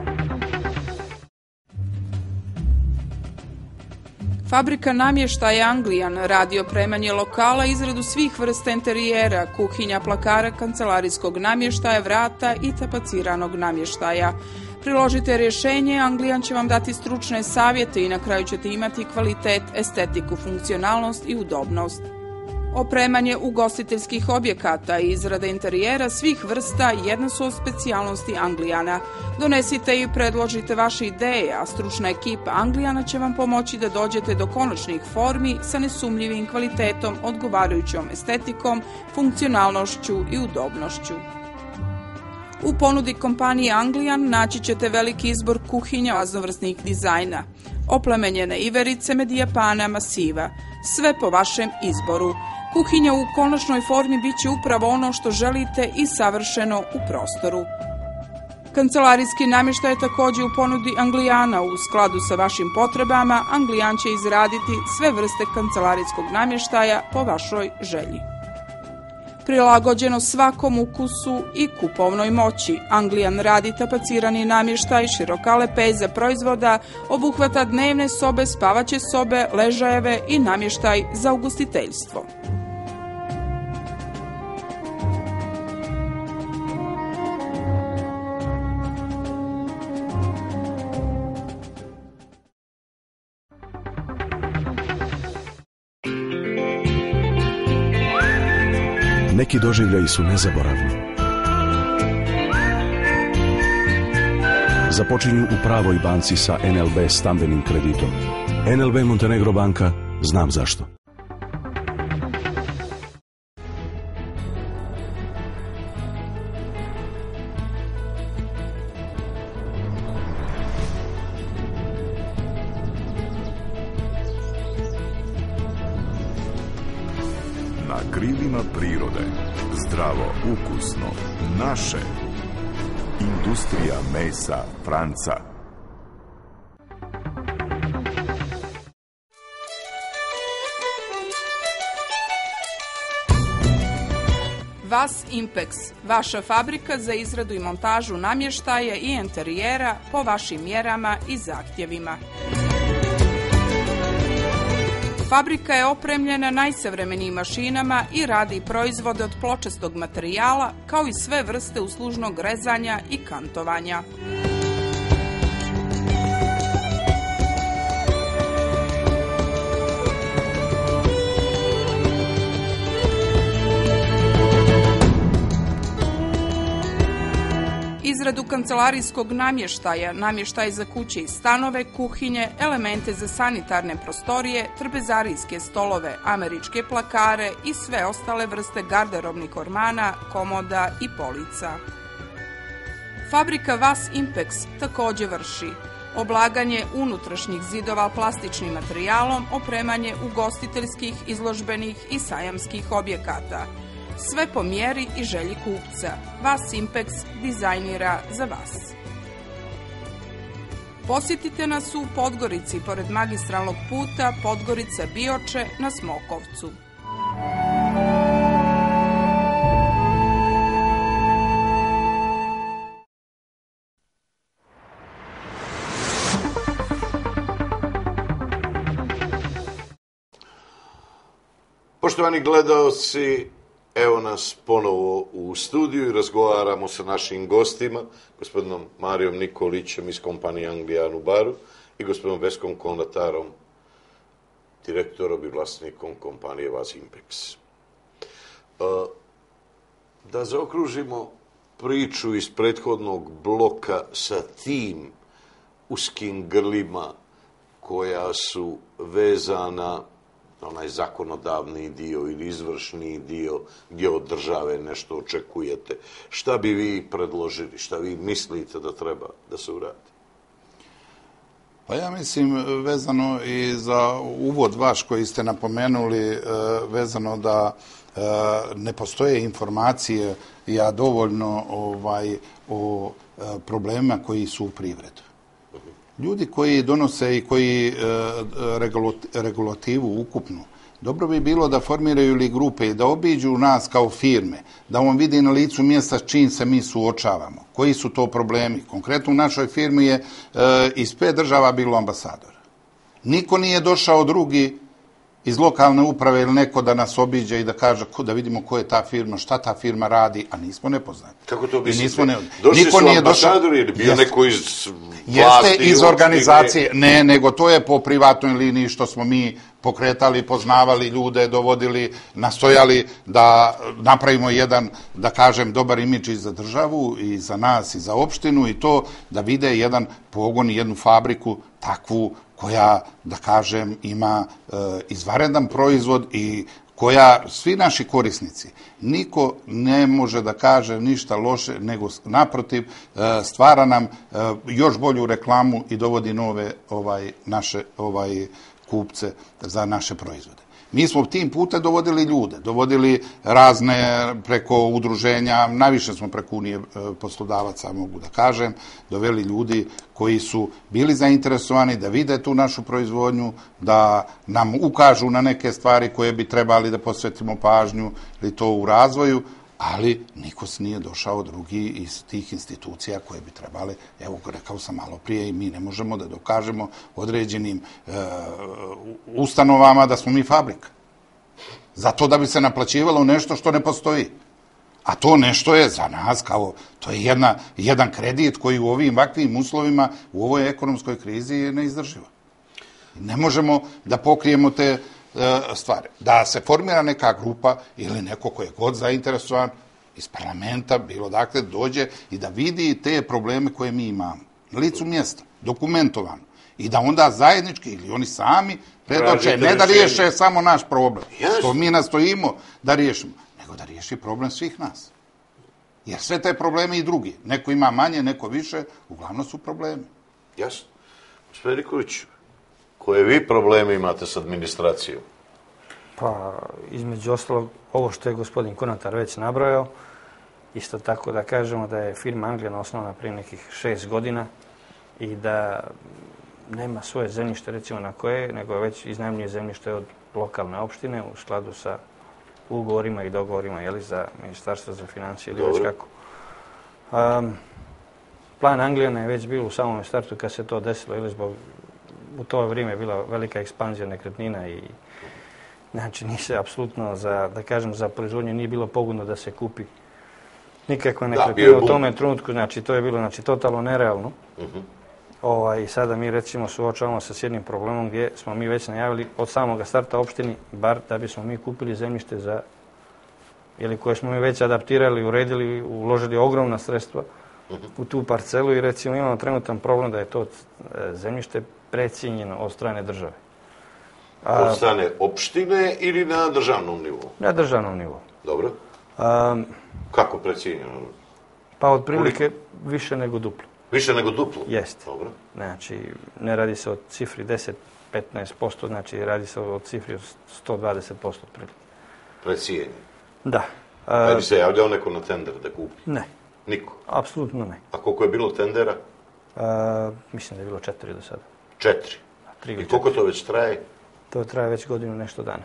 Speaker 4: Fabrika namještaja Anglijan radi opremanje lokala, izradu svih vrsta interijera, kuhinja, plakara, kancelarijskog namještaja, vrata i tapaciranog namještaja. Priložite rješenje, Anglijan će vam dati stručne savjete i na kraju ćete imati kvalitet, estetiku, funkcionalnost i udobnost. Opremanje ugostiteljskih objekata i izrada interijera svih vrsta jedna su od specijalnosti Anglijana. Donesite i predložite vaše ideje, a stručna ekipa Anglijana će vam pomoći da dođete do konačnih formi sa nesumnjivim kvalitetom, odgovarajućom estetikom, funkcionalnošću i udobnošću. U ponudi kompanije Anglijan naći ćete veliki izbor kuhinja raznovrsnih dizajna, oplemenjene iverice, medijapana, masiva, sve po vašem izboru. Kuhinja u konačnoj formi bit će upravo ono što želite i savršeno u prostoru. Kancelarijski namještaj je također u ponudi Anglijana. U skladu sa vašim potrebama, Anglijan će izraditi sve vrste kancelarijskog namještaja po vašoj želji. Prilagođeno svakom ukusu i kupovnoj moći, Anglijan radi tapacirani namještaj, široka lepeza proizvoda, obuhvata dnevne sobe, spavaće sobe, ležajeve i namještaj za ugostiteljstvo.
Speaker 8: Neki doživljaji su nezaboravni. Započinju u pravoj banci sa NLB stambenim kreditom. NLB Montenegro banka, znam zašto.
Speaker 9: Na krilima prirode, zdravo, ukusno, naše. Industrija mesa Franca.
Speaker 4: Vas Impex, vaša fabrika za izradu i montažu namještaja i interijera po vašim mjerama i zahtjevima. Fabrika je opremljena najsavremenijim mašinama i radi proizvode od pločastog materijala, kao i sve vrste uslužnog rezanja i kantovanja. Izradu kancelarijskog namještaja, namještaj za kuće i stanove, kuhinje, elemente za sanitarne prostorije, trpezarijske stolove, američke plakare i sve ostale vrste garderobnih ormana, komoda i polica. Fabrika Vas Impex također vrši oblaganje unutrašnjih zidova plastičnim materijalom, opremanje ugostiteljskih, izložbenih i sajamskih objekata. Sve po mjeri i želji kupca. Vas Impex dizajnira za vas. Posjetite nas u Podgorici, pored magistralnog puta Podgorica-Bioče na Smokovcu.
Speaker 1: Poštovani gledaoci, evo nas ponovo u studiju i razgovaramo sa našim gostima, gospodinom Marijom Nikolićem iz kompanije Anglijan u Baru i gospodinom Veskom Konatarom, direktorom i vlasnikom kompanije Vas Impex. Da zaokružimo priču iz prethodnog bloka sa tim uskim grlima koja su vezana onaj zakonodavni dio ili izvršni dio gdje od države nešto očekujete. Šta bi vi predložili, šta vi mislite da treba da se uradi?
Speaker 2: Pa ja mislim vezano i za uvod vaš koji ste napomenuli, vezano da ne postoje informacije dovoljno o problemima koji su u privredu. Ljudi koji donose i koji regulativu ukupnu, dobro bi bilo da formiraju ili grupe i da obiđu nas kao firme, da on vidi na licu mjesta s čim se mi suočavamo, koji su to problemi. Konkretno u našoj firmi je iz 5 država bilo ambasadora. Niko nije došao drugi iz lokalne uprave ili neko da nas obiđe i da kaže da vidimo ko je ta firma, šta ta firma radi, a nismo nepoznati.
Speaker 1: Kako to mislite?
Speaker 2: Došli
Speaker 1: su ambasadori ili bio neko iz vlasti?
Speaker 2: Jeste iz organizacije, ne, nego to je po privatnoj liniji što smo mi pokretali, poznavali ljude, dovodili, nastojali da napravimo jedan, da kažem, dobar imidž i za državu, i za nas, i za opštinu, i to da vide jedan pogon i jednu fabriku takvu koja, da kažem, ima izvanredan proizvod i koja, svi naši korisnici, niko ne može da kaže ništa loše, nego naprotiv stvara nam još bolju reklamu i dovodi nove naše kupce za naše proizvode. Mi smo tim putem dovodili ljude, dovodili razne preko udruženja, najviše smo preko Unije poslodavaca, mogu da kažem, doveli ljudi koji su bili zainteresovani da vide tu našu proizvodnju, da nam ukažu na neke stvari koje bi trebali da posvetimo pažnju ili to u razvoju, ali niko se nije došao drugi iz tih institucija koje bi trebali, evo rekao sam malo prije, i mi ne možemo da dokažemo određenim ustanovama da smo mi fabrika. Zato da bi se naplaćivalo nešto što ne postoji. A to nešto je za nas kao, to je jedan kredit koji u ovim ovakvim uslovima, u ovoj ekonomskoj krizi je neizdrživo. Ne možemo da pokrijemo te stvari. Da se formira neka grupa ili neko ko je god zainteresovan iz parlamenta, bilo dakle, dođe i da vidi te probleme koje mi imamo. Na licu mjesta, dokumentovano. I da onda zajednički ili oni sami predoče, ne da riješe samo naš problem, što mi nastojimo da riješimo, nego da riješi problem svih nas. Jer sve te probleme i drugi. Neko ima manje, neko više, uglavnom su problemi.
Speaker 1: Jasno. Gospodin Nikolić, koje vi probleme imate s administracijom?
Speaker 3: Pa, između ostalog, ovo što je gospodin Konatar već nabrojao, isto tako da kažemo da je firma Anglijana osnovana prije nekih 6 godina i da nema svoje zemljište, recimo na koje, nego već iznajmljuje zemljište od lokalne opštine u skladu sa ugovorima i dogovorima za Ministarstvo za financije ili već kako. Plan Anglijana je već bio u samom startu kad se to desilo, ili zbog u to vrijeme je bila velika ekspanzija nekretnina i znači nije se apsolutno da kažem za proizvodnju nije bilo pogodno da se kupi nikakva nekretnina u tome trenutku, znači to je bilo totalno nerealno. I sada mi recimo suočavamo se s jednim problemom gdje smo mi već najavili od samoga starta opštini, bar da bismo mi kupili zemljište za, ili koje smo mi već adaptirali, uredili, uložili ogromna sredstva u tu parcelu i recimo imamo trenutan problem da je to zemljište precijenjeno od strane države.
Speaker 1: Od strane opštine ili na državnom nivou?
Speaker 3: Na državnom nivou.
Speaker 1: Dobro. Kako precijenjeno?
Speaker 3: Pa otprilike više nego duplo.
Speaker 1: Više nego duplo?
Speaker 3: Jeste.
Speaker 1: Dobro.
Speaker 3: Znači, ne radi se o cifri 10-15%, znači radi se o cifri od 120% otprilike.
Speaker 1: Precijenje?
Speaker 3: Da.
Speaker 1: Da bi se javljao neko na tender da kupi?
Speaker 3: Ne.
Speaker 1: Niko?
Speaker 3: Apsolutno ne.
Speaker 1: A koliko je bilo tendera?
Speaker 3: Mislim da je bilo 4 do sada.
Speaker 1: 4? I koliko to već traje?
Speaker 3: To traje već godinu nešto dana.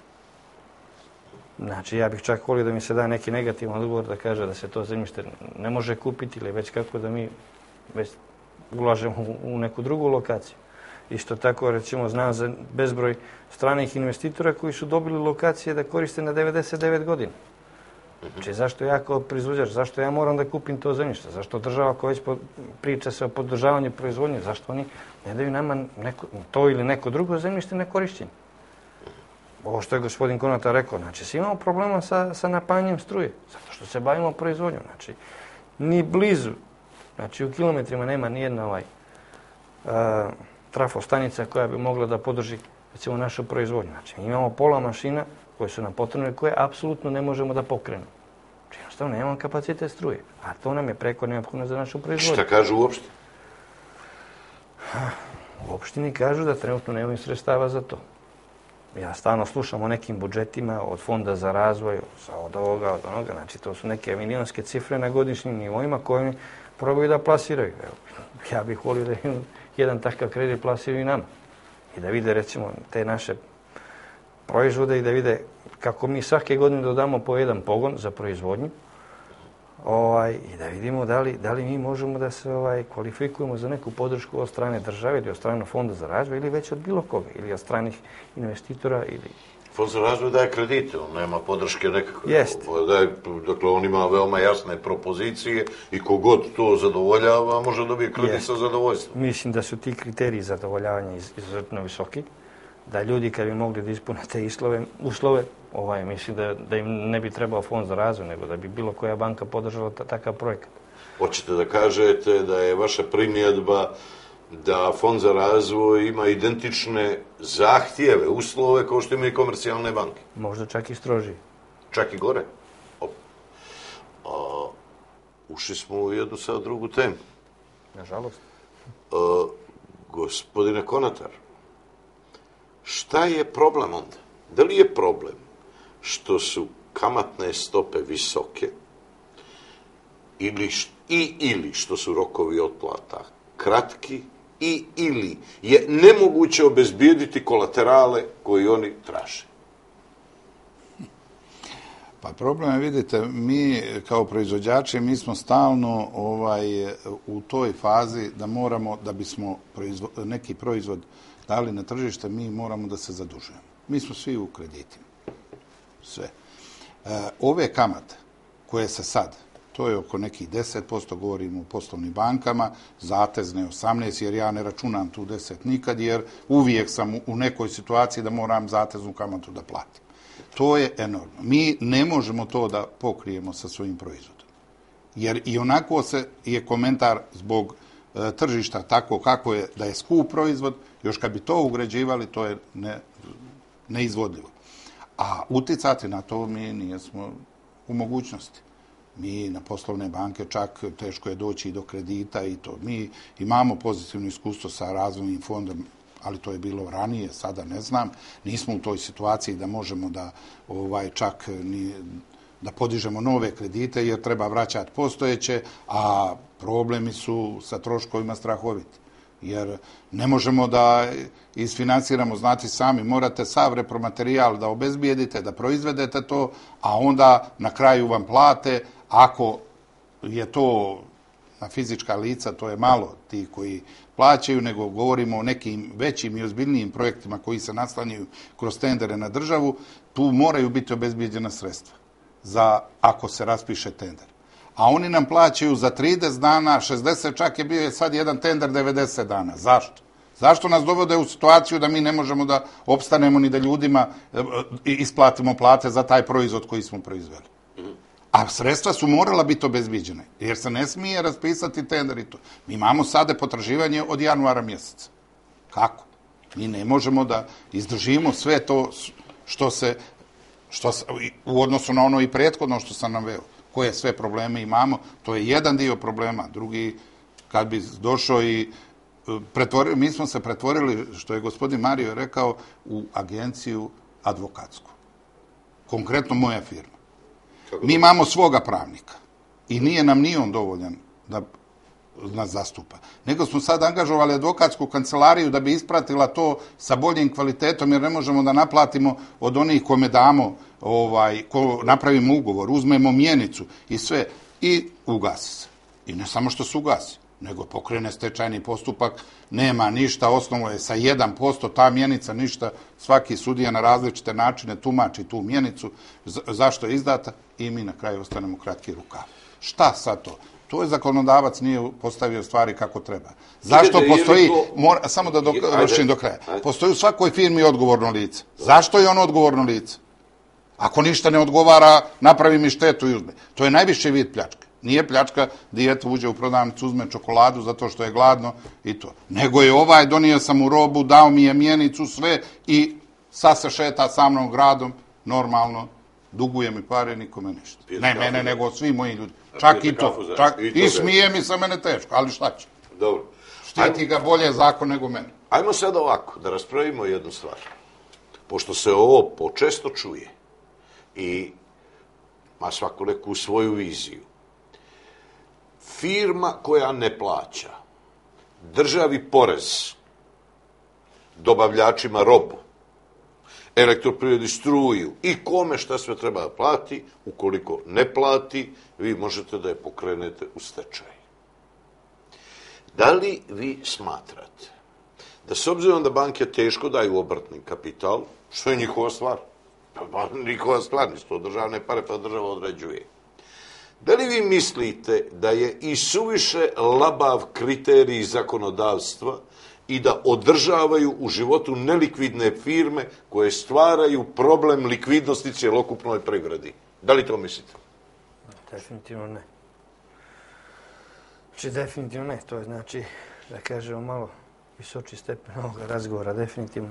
Speaker 3: Znači, ja bih čak volio da mi se da neki negativan odgovor da kaže da se to zemljište ne može kupiti ili već kako da mi već ulažemo u neku drugu lokaciju. Isto tako, recimo, znam za bezbroj stranih investitora koji su dobili lokacije da koriste na 99 godina. Znači, zašto ja kao proizvođač, zašto ja moram da kupim to zemljište? Zašto država koja već priča se o podržavanju proizvodnje, zašto oni ne daju nama to ili neko drugo zemljište na korišćenje? Ovo što je gospodin Konatar rekao, znači, svi imamo problema sa napajanjem struje, zato što se bavimo proizvodnjom. Znači, ni blizu, znači, u kilometrima nema nijedna trafostanica koja bi mogla da podrži, recimo, našu proizvodnju. Znači, mi imamo pola mašina koje su nam potrebne, koje apsolutno ne možemo da pokrenemo. Znači, jednostavno, nemamo kapacitet struje, a to nam je preko neophodno za našu proizvodnju.
Speaker 1: Šta kažu u opštini?
Speaker 3: U opštini kažu da trenutno nemaju sredstava za to. Ja stalno slušam o nekim budžetima od Fonda za razvoj, od ovoga, od onoga. Znači, to su neke milionske cifre na godišnjim nivoima koje probaju da plasiraju. Ja bih volio da jedan takav kredit plasiraju i nama. I da vide, recimo, te naše proizvode i da vide kako mi svake godine dodamo po jedan pogon za proizvodnju, i da vidimo da li mi možemo da se kvalifikujemo za neku podršku od strane države ili od strane Fonda za razvoj ili već od bilo koga, ili od stranih investitora ili...
Speaker 1: Fond za razvoj daje kredite, on nema podrške nekakve.
Speaker 3: Jeste.
Speaker 1: Dakle, on ima veoma jasne propozicije i kogod to zadovoljava može dobiti kredit sa zadovoljstvom.
Speaker 3: Mislim da su ti kriteriji zadovoljavanja izuzetno visoki, da ljudi kad bi mogli da ispune te uslove, mislim da im ne bi trebao Fond za razvoj, nego da bi bilo koja banka podržala takav projekat.
Speaker 1: Hoćete da kažete da je vaša primjedba da Fond za razvoj ima identične zahtjeve, uslove kao što imaju i komercijalne banke?
Speaker 3: Možda čak i strožije.
Speaker 1: Čak i gore? Ušli smo u jednu sad drugu temu.
Speaker 3: Nažalost.
Speaker 1: Gospodine Konatar, šta je problem onda? Da li je problem što su kamatne stope visoke ili što su rokovi otplata kratki ili je nemoguće obezbijediti kolaterale koji oni traže?
Speaker 2: Pa problem je, vidite, mi kao proizvođači, mi smo stalno u toj fazi da moramo, da bismo neki proizvod dali na tržište, mi moramo da se zadužujemo. Mi smo svi u kreditima. Sve. Ove kamate koje se sad, to je oko nekih 10%, govorimo o poslovnim bankama, zatezne 18%, jer ja ne računam tu 10 nikad, jer uvijek sam u nekoj situaciji da moram zateznu kamatu da platim. To je enormno. Mi ne možemo to da pokrijemo sa svojim proizvodom. Jer i onako je komentar zbog tržišta tako kako je, da je skup proizvod, još kad bi to ugrađivali, to je neizvodljivo. A uticati na to mi nijesmo u mogućnosti. Mi na poslovne banke čak teško je doći do kredita i to. Mi imamo pozitivno iskustvo sa razvojnim fondom, ali to je bilo ranije, sada ne znam. Nismo u toj situaciji da možemo da čak da podižemo nove kredite jer treba vraćati postojeće, a problemi su sa troškovima strahoviti. Jer ne možemo da isfinansiramo, znate sami, morate sav repromaterijal da obezbijedite, da proizvedete to, a onda na kraju vam plate. Ako je to na fizička lica, to je malo ti koji plaćaju, nego govorimo o nekim većim i ozbiljnijim projektima koji se naslanjaju kroz tendere na državu, tu moraju biti obezbijeđena sredstva za ako se raspiše tender. A oni nam plaćaju za 30 dana, 60, čak je bio sad jedan tender 90 dana. Zašto? Zašto nas dovode u situaciju da mi ne možemo da opstanemo ni da ljudima isplatimo plate za taj proizvod koji smo proizveli? A sredstva su morala biti obezbiđene, jer se ne smije raspisati tender i to. Mi imamo sada potraživanje od januara mjeseca. Kako? Mi ne možemo da izdržimo sve to što se u odnosu na ono i prethodno što sam naveo. Koje sve probleme imamo, to je jedan dio problema. Drugi, kad bi došao i mi smo se pretvorili, što je gospodin Mario rekao, u agenciju advokatsku. Konkretno moja firma. Mi imamo svoga pravnika i nije nam ni on dovoljan da nas zastupa. Nego smo sad angažovali advokatsku kancelariju da bi ispratila to sa boljim kvalitetom, jer ne možemo da naplatimo od onih kome damo, ko napravimo ugovor, uzmemo mjenicu i sve i ugasi se. I ne samo što se ugasi, nego pokrene stečajni postupak, nema ništa, osnovo je sa 1%, ta mjenica ništa, svaki sudija na različite načine tumači tu mjenicu, zašto je izdata i mi na kraju ostanemo kratki rukav. Šta sad to? To je zakonodavac nije postavio stvari kako treba. Zašto postoji, samo da dovršim do kraja, postoji u svakoj firmi odgovorno lice. Zašto je ono odgovorno lice? Ako ništa ne odgovara, napravi mi štetu i uzme. To je najviši vid pljačke. Nije pljačka, dijete uđe u prodavnicu, uzme čokoladu zato što je gladno i to. Nego je donio sam mu robu, dao mi je mjenicu, sve i sad se šeta sa mnom gradom, normalno, duguje mi pare, nikome ništa. Ne mene, nego svi moji ljudi. Čak i to. I smije mi sa mene teško, ali šta će?
Speaker 1: Dobro.
Speaker 2: Štiti ga bolje zakon nego mene.
Speaker 1: Ajmo sad ovako, da raspravimo jednu stvar. Pošto se ovo počesto čuje i ima svako neku svoju viziju. Firma koja ne plaća državi porez, dobavljačima robu, Elektroprivredi struju i kome šta sve treba da plati, ukoliko ne plati, vi možete da je pokrenete u stečaj. Da li vi smatrate da s obzirom da banke teško daju obrtni kapital, što je njihova stvar? Pa njihova stvar, nisu to državne pare, pa država određuje. Da li vi mislite da je i suviše labav kriterij zakonodavstva i da održavaju u životu nelikvidne firme koje stvaraju problem likvidnosti cjelokupnoj privredi? Da li to mislite?
Speaker 3: Definitivno ne. Znači, definitivno ne. To je znači, da kažemo malo visoči stepen ovoga razgovora, definitivno.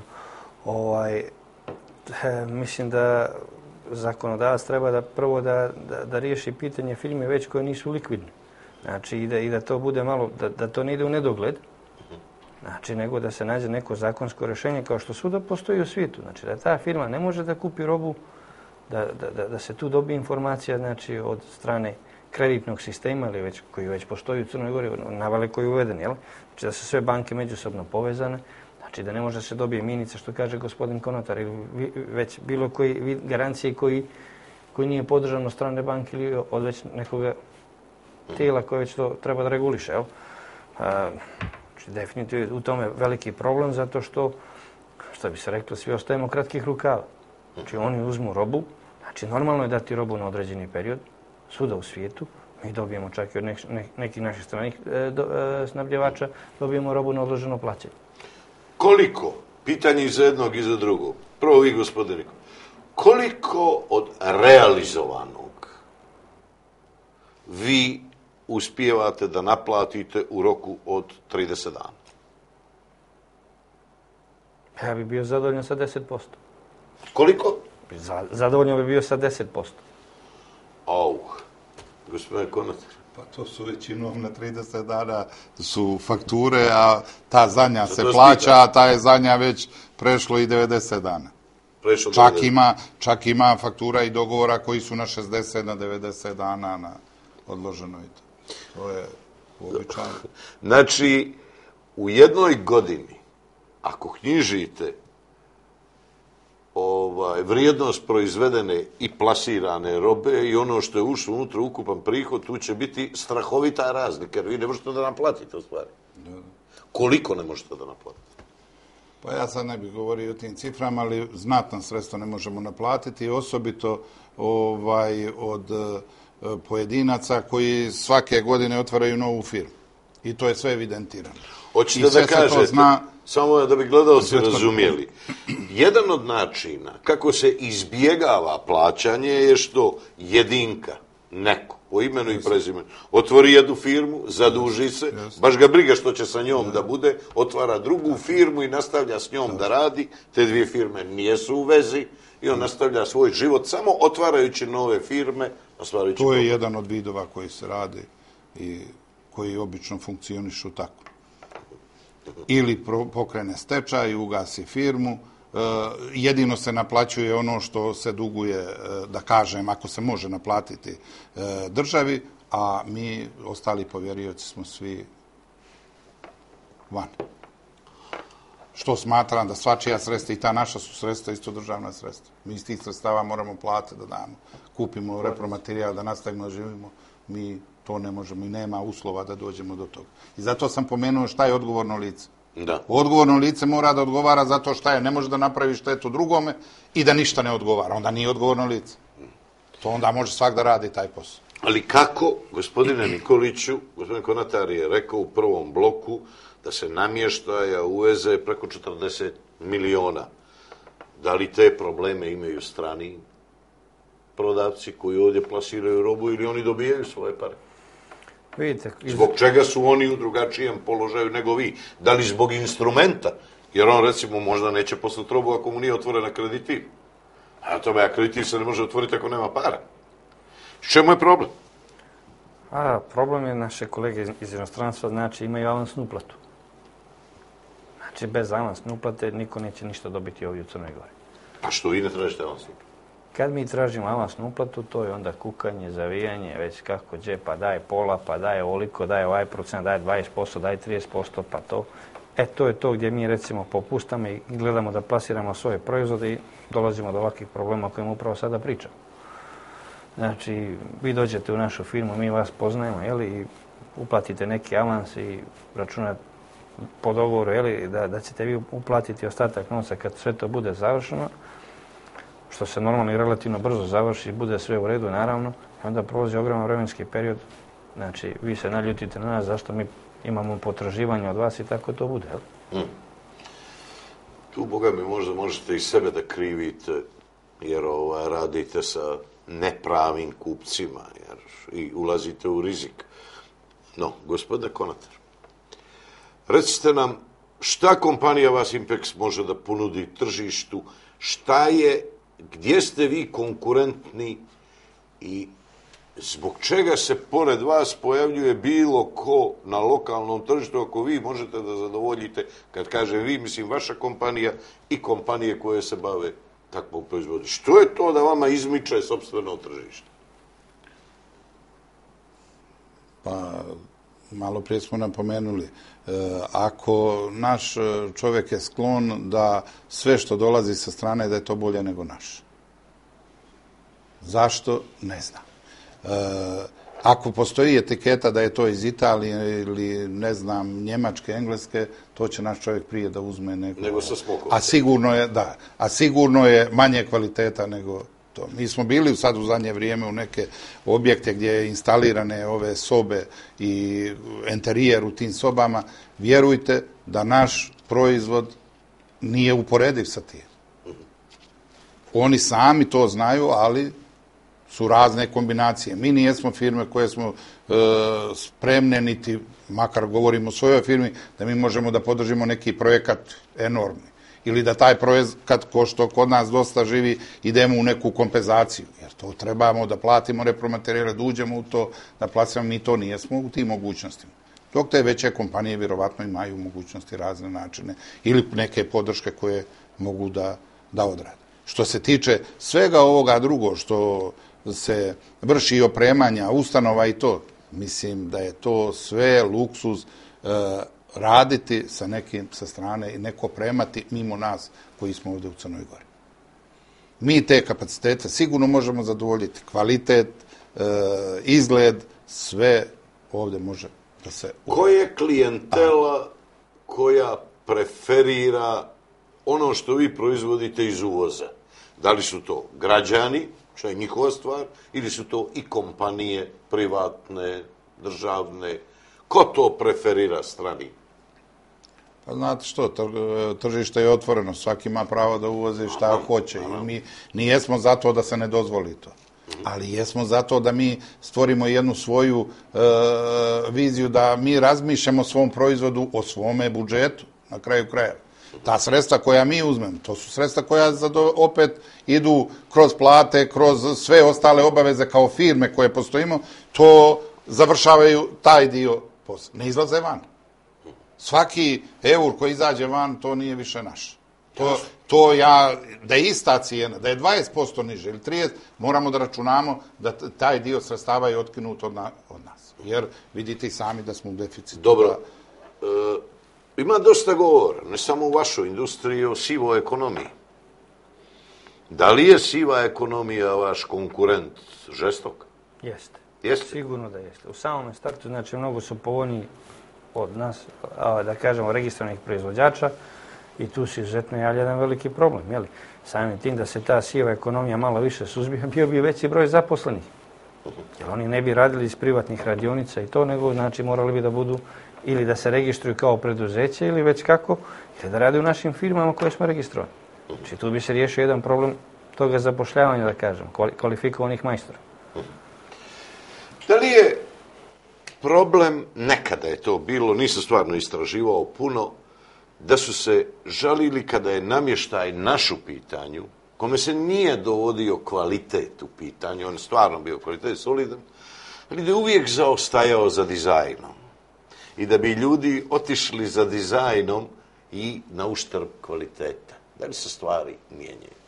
Speaker 3: Mislim da zakonodavac treba da prvo da riješi pitanje firme već koje nisu likvidne. Znači, i da to bude malo, da to ne ide u nedogled. Znači, nego da se nađe neko zakonsko rješenje kao što svuda postoji u svijetu. Znači, da ta firma ne može da kupi robu, da se tu dobije informacija, znači, od strane kreditnog sistema ili koji već postoji u Crnoj Gori, navale koji je uveden, jel? Znači, da su sve banke međusobno povezane, znači da ne može se dobije minica, što kaže gospodin Konotar, ili već bilo koji vid garancije koji nije podržan od strane banke ili od već nekoga tijela koje već to treba da reguliše, jel? Znači, definitivno u tome veliki problem, zato što bi se reklo, svi ostajemo kratkih rukava. Znači, oni uzmu robu, znači, normalno je dati robu na određeni period, svuda u svijetu, mi dobijemo čak i od nekih naših stranih snabdjevača, dobijemo robu na odloženo plaćanje.
Speaker 1: Koliko, pitanje i za jednog i za drugog, prvo vi, gospodine, koliko od realizovanog vi uspijevate da naplatite u roku od 30 dana?
Speaker 3: Ja bih bio zadovoljan sa 10%.
Speaker 1: Koliko?
Speaker 3: Zadovoljan bih bio sa 10%.
Speaker 1: Gospodine Konotar.
Speaker 2: Pa to su većinom na 30 dana su fakture, a ta zadnja se plaća, a ta je zadnja već prešlo i 90 dana. Čak ima faktura i dogovora koji su na 60, na 90 dana na odloženo i to. To je uobičajeno.
Speaker 1: Znači, u jednoj godini, ako knjižite vrijednost proizvedene i plasirane robe i ono što je ušlo unutra ukupan prihod, tu će biti strahovita razlika, jer vi ne možete da naplatite u stvari. Koliko ne možete da naplatite?
Speaker 2: Pa ja sad ne bih govorio o tim ciframa, ali znatna sredstva ne možemo naplatiti, osobito od pojedinaca koji svake godine otvaraju novu firmu. I to je sve evidentirano.
Speaker 1: Hoćete da kažete, samo da bi gledalci razumijeli, jedan od načina kako se izbjegava plaćanje je što jedinka, neko, po imenu i prezimenu, otvori jednu firmu, zaduži se, baš ga briga što će sa njom da bude, otvara drugu firmu i nastavlja s njom da radi, te dvije firme nijesu u vezi i on nastavlja svoj život samo otvarajući nove firme.
Speaker 2: To je jedan od vidova koji se radi i koji obično funkcionišu tako. Ili pokrene stečaj, ugasi firmu, jedino se naplaćuje ono što se duguje, da kažem, ako se može naplatiti državi, a mi, ostali povjerioci, smo svi van. Što smatram da svačija sredstva i ta naša su sredstva isto državna sredstva. Mi iz tih sredstava moramo platiti da damo. Kupimo repromaterijal, da nastavimo da živimo. Mi to ne možemo i nema uslova da dođemo do toga. I zato sam pomenuo šta je odgovorno lice. Odgovorno lice mora da odgovara zato šta je. Ne može da napravi štetu drugome i da ništa ne odgovara. Onda nije odgovorno lice. To onda može svak da radi taj posao.
Speaker 1: Ali kako, gospodine Nikoliću, gospodin Konotar je rekao u prvom bloku da se namještaja uveze preko 40 miliona. Da li te probleme imaju strani prodavci koji ovdje plasiraju robu ili oni dobijaju svoje pare?
Speaker 3: Vidite,
Speaker 1: zbog čega su oni u drugačijem položaju nego vi? Da li zbog instrumenta? Jer on, recimo, možda neće poslati robu ako mu nije otvorena kreditiv. A tome, kreditiv se ne može otvoriti ako nema para. Čemu je problem?
Speaker 3: Problem je naše kolege iz inostranstva, znači imaju avansnu uplatu. Znači, bez avansne uplate niko neće ništa dobiti ovdje u Crnoj Gori.
Speaker 1: Pa što vi ne tražite avansnu uplatu?
Speaker 3: Kad mi tražimo avansnu uplatu, to je onda kukanje, zavijanje, već kako gdje, pa daje pola, pa daje oliko, daje ovaj procent, daje 20%, daje 30%, pa to. To je to gdje mi recimo popustamo i gledamo da plasiramo svoje proizvode i dolazimo do ovakvih problema o kojima upravo sada pričam. Znači, vi dođete u našu firmu, mi vas poznajemo, i uplatite neki avans i računate po dogovoru, da ćete vi uplatiti ostatak novca kad sve to bude završeno, što se normalno i relativno brzo završi, bude sve u redu, naravno, i onda prolazi ogroman vremenski period. Znači, vi se naljutite na nas zašto mi imamo potraživanje od vas i tako to bude.
Speaker 1: Tu, Boga mi, možda možete i sebe da krivite, jer radite sa nepravim kupcima i ulazite u rizik. No, gospodine Konatar, recite nam šta kompanija vas Impex može da ponudi tržištu, gdje ste vi konkurentni i zbog čega se pored vas pojavljuje bilo ko na lokalnom tržištu ako vi možete da zadovoljite, kad kažem vi, mislim vaša kompanija i kompanije koje se bave takvom proizvodom. Što je to da vama izmiče sopstveno tržište?
Speaker 2: Pa, malo prije smo napomenuli, ako naš čovjek je sklon da sve što dolazi sa strane da je to bolje nego naš. Zašto? Ne znam. Ako postoji etiketa da je to iz Italije ili, ne znam, Njemačke, Engleske, to će naš čovjek prije da uzme nego
Speaker 1: sa smokom.
Speaker 2: A sigurno je manje kvaliteta nego to. Mi smo bili sad u zadnje vrijeme u neke objekte gdje je instalirane ove sobe i enterijer u tim sobama. Vjerujte da naš proizvod nije uporediv sa tim. Oni sami to znaju, ali su razne kombinacije. Mi nijesmo firme koje smo spremne, niti, makar govorimo o svojoj firmi, da mi možemo da podržimo neki projekat enormni. Ili da taj projekat, ko što kod nas dosta živi, idemo u neku kompenzaciju. Jer to trebamo da platimo repromaterijale, da uđemo u to, da platimo, mi to nijesmo u tim mogućnostima. Dok te veće kompanije vjerovatno imaju mogućnosti, razne načine, ili neke podrške koje mogu da odrade. Što se tiče svega ovoga drugo, što se vrši opremanja ustanova i to, mislim da je to sve luksuz raditi sa nekim sa strane i neko opremati mimo nas koji smo ovdje u Crnoj Gori. Mi te kapacitete sigurno možemo zadovoljiti. Kvalitet, izgled, sve ovdje može da se...
Speaker 1: Ko je klijentela koja preferira ono što vi proizvodite iz uvoza? Da li su to građani, što je njihova stvar, ili su to i kompanije privatne, državne? Ko to preferira strani?
Speaker 2: Pa znate što, tržište je otvoreno, svaki ima pravo da uvozi šta hoće. I mi nijesmo zato da se ne dozvoli to. Ali jesmo zato da mi stvorimo jednu svoju viziju, da mi razmišljamo o svom proizvodu, o svome budžetu, na kraju krajeva. Ta sredstva koja mi uzmemo, to su sredstva koja opet idu kroz plate, kroz sve ostale obaveze kao firme koje postojimo, to završavaju taj dio posla. Ne izlaze van. Svaki eur koji izađe van, to nije više naš. Da je ista cijena, da je 20% niže ili 30%, moramo da računamo da taj dio sredstava je otkinut od nas. Jer vidite i sami da smo u deficitu.
Speaker 1: Dobro. Ima dosta govora, ne samo u vašoj industriji, o sivoj ekonomiji. Da li je siva ekonomija vaš konkurent žestok?
Speaker 3: Jeste.
Speaker 1: Jeste?
Speaker 3: Sigurno da jeste. U samom startu, znači, mnogo su povoljniji od nas, da kažemo, registrovanih proizvođača i tu se izuzetno javlja jedan veliki problem. Jeli? Samim tim da se ta siva ekonomija malo više suzbija, bio bi veći broj zaposlenih. Jer oni ne bi radili iz privatnih radionica i to, nego znači morali bi da budu ili da se registruju kao preduzeće ili već kako, ili da rade u našim firmama koje smo registrovani. Znači tu bi se riješio jedan problem toga zapošljavanja, da kažem, kvalifikovanih majstora.
Speaker 1: Da li je problem, nekada je to bilo, nisam stvarno istraživao puno, da su se žalili kada je namještaj naš u pitanju, kome se nije dovodio kvalitet u pitanju, on je stvarno bio kvalitet solidan, ali da je uvijek zaostajao za dizajnom. I da bi ljudi otišli za dizajnom i na uštrb kvaliteta. Da li se stvari mijenjaju?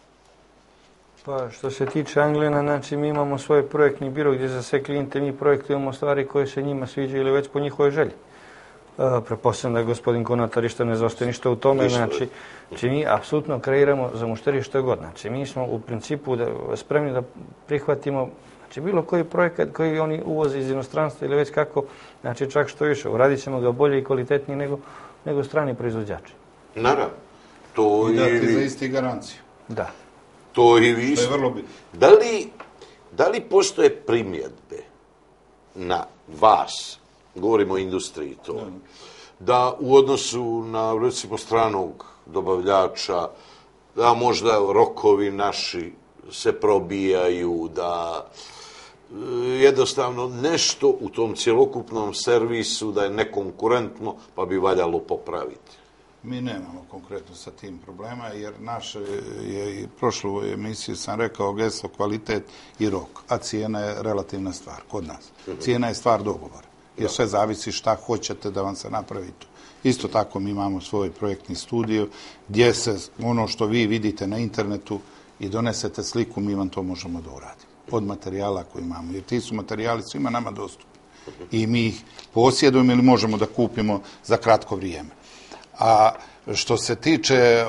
Speaker 3: Pa što se tiče Anglina, znači mi imamo svoj projektni biro gdje za sve klijente mi projektujemo stvari koje se njima sviđaju ili već po njihovoj želji. Pretpostavljam da je gospodin Konatar isto ne zaostaje ništa u tome. Znači mi apsolutno kreiramo za mušteriju što god. Znači mi smo u principu spremni da prihvatimo bilo koji projekat koji oni uvoze iz inostranstva ili već kako, znači čak što više, uradit ćemo ga bolje i kvalitetnije nego strani proizvođači.
Speaker 1: Naravno.
Speaker 2: I dati za isti garanciju.
Speaker 3: Da.
Speaker 1: To i vi.
Speaker 2: Što je vrlo bitno.
Speaker 1: Da li postoje primjedbe na vas, govorimo o industriji to, da u odnosu na, recimo, stranog dobavljača, da možda rokovi naši se probijaju, da jednostavno nešto u tom cjelokupnom servisu da je nekonkurentno, pa bi valjalo popraviti?
Speaker 2: Mi nemamo konkretno sa tim problema, jer naše je i prošlu emisiju sam rekao geslo kvalitet i rok, a cijena je relativna stvar kod nas. Cijena je stvar dogovora, jer sve zavisi šta hoćete da vam se napravi to. Isto tako mi imamo svoj projektni studio gdje se ono što vi vidite na internetu i donesete sliku, mi vam to možemo da uradimo. Od materijala koji imamo, jer ti su materijali svima nama dostupni. I mi ih posjedujemo ili možemo da kupimo za kratko vrijeme. A što se tiče,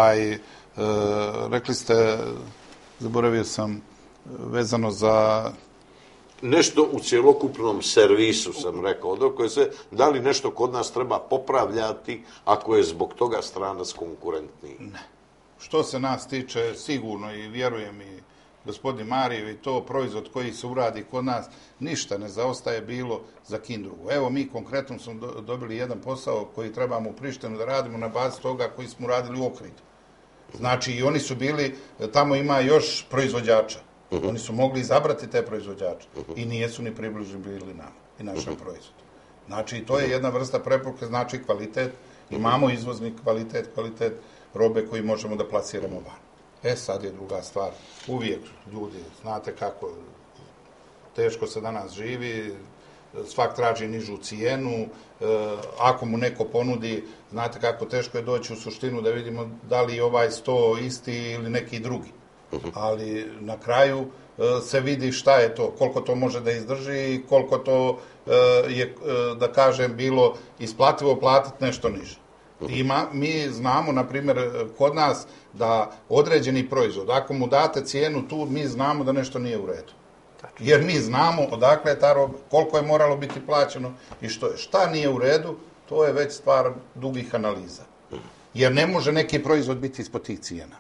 Speaker 2: rekli ste, zaboravio sam, vezano za...
Speaker 1: Nešto u cjelokupnom servisu sam rekao, da li nešto kod nas treba popravljati ako je zbog toga stranac konkurentniji?
Speaker 2: Ne. Što se nas tiče, sigurno i vjerujem i gospodin Marijev i to proizvod koji se uradi kod nas, ništa ne zaostaje bilo za kim drugo. Evo mi konkretno smo dobili jedan posao koji trebamo u Prištinu da radimo na bazi toga koji smo radili u Ohridu. Znači i oni su bili, tamo ima još proizvođača. Oni su mogli izabrati te proizvođače i nijesu ni približni bili nama i našem proizvodu. Znači to je jedna vrsta preporuke, znači kvalitet. Imamo izvozni kvalitet robe koji možemo da plasiramo van. Sad je druga stvar. Uvijek ljudi, znate kako teško se danas živi, svak traži nižu cijenu, ako mu neko ponudi, znate kako teško je doći u suštinu da vidimo da li je ovaj sto isti ili neki drugi. Ali na kraju se vidi šta je to, koliko to može da izdrži i koliko to je, da kažem, bilo isplativo platiti nešto niže. Mi znamo, na primjer, kod nas da određeni proizvod, ako mu date cijenu tu, mi znamo da nešto nije u redu. Jer mi znamo odakle je ta roba, koliko je moralo biti plaćeno i što je. Šta nije u redu, to je već stvar dugih analiza. Jer ne može neki proizvod biti ispod tih cijena.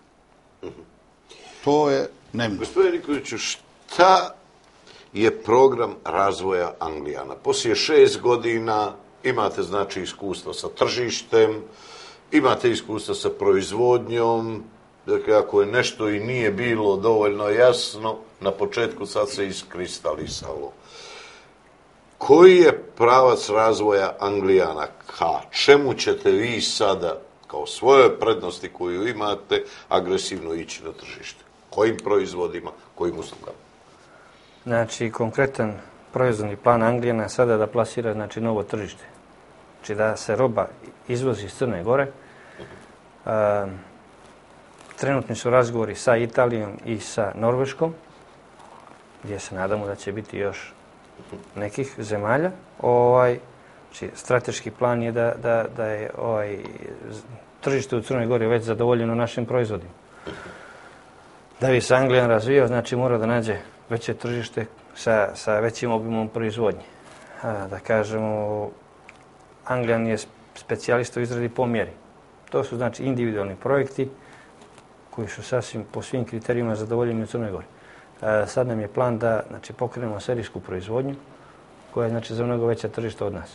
Speaker 2: To je neminovno.
Speaker 1: Gospodine Nikoliću, šta je program razvoja Anglijana? Poslije 6 godina imate, znači, iskustvo sa tržištem, imate iskustvo sa proizvodnjom, dakle, ako je nešto i nije bilo dovoljno jasno, na početku sad se iskristalisalo. Koji je pravac razvoja Anglijana? Ka čemu ćete vi sada, kao svoje prednosti koju imate, agresivno ići na tržište? Kojim proizvodima, kojim uslugama?
Speaker 3: Znači, konkretan proizvodni plan Anglijana je sada da plasira, znači, novo tržište. Znači, da se roba izvozi iz Crne Gore. Trenutni su razgovori sa Italijom i sa Norveškom, gdje se nadamo da će biti još nekih zemalja. Znači, strateški plan je da je tržište u Crnoj Gori već zadovoljeno našim proizvodima. Da bi se Anglijan razvijao, znači mora da nađe veće tržište sa većim obimom proizvodnje. Da kažemo, Anglijan je specijalista u izradi po mjeri. To su, znači, individualni projekti koji su sasvim po svim kriterijima zadovoljeni u Crnoj Gori. Sad nam je plan da, znači, pokrenemo serijsku proizvodnju koja je, znači, za mnogo veća tržišta od nas.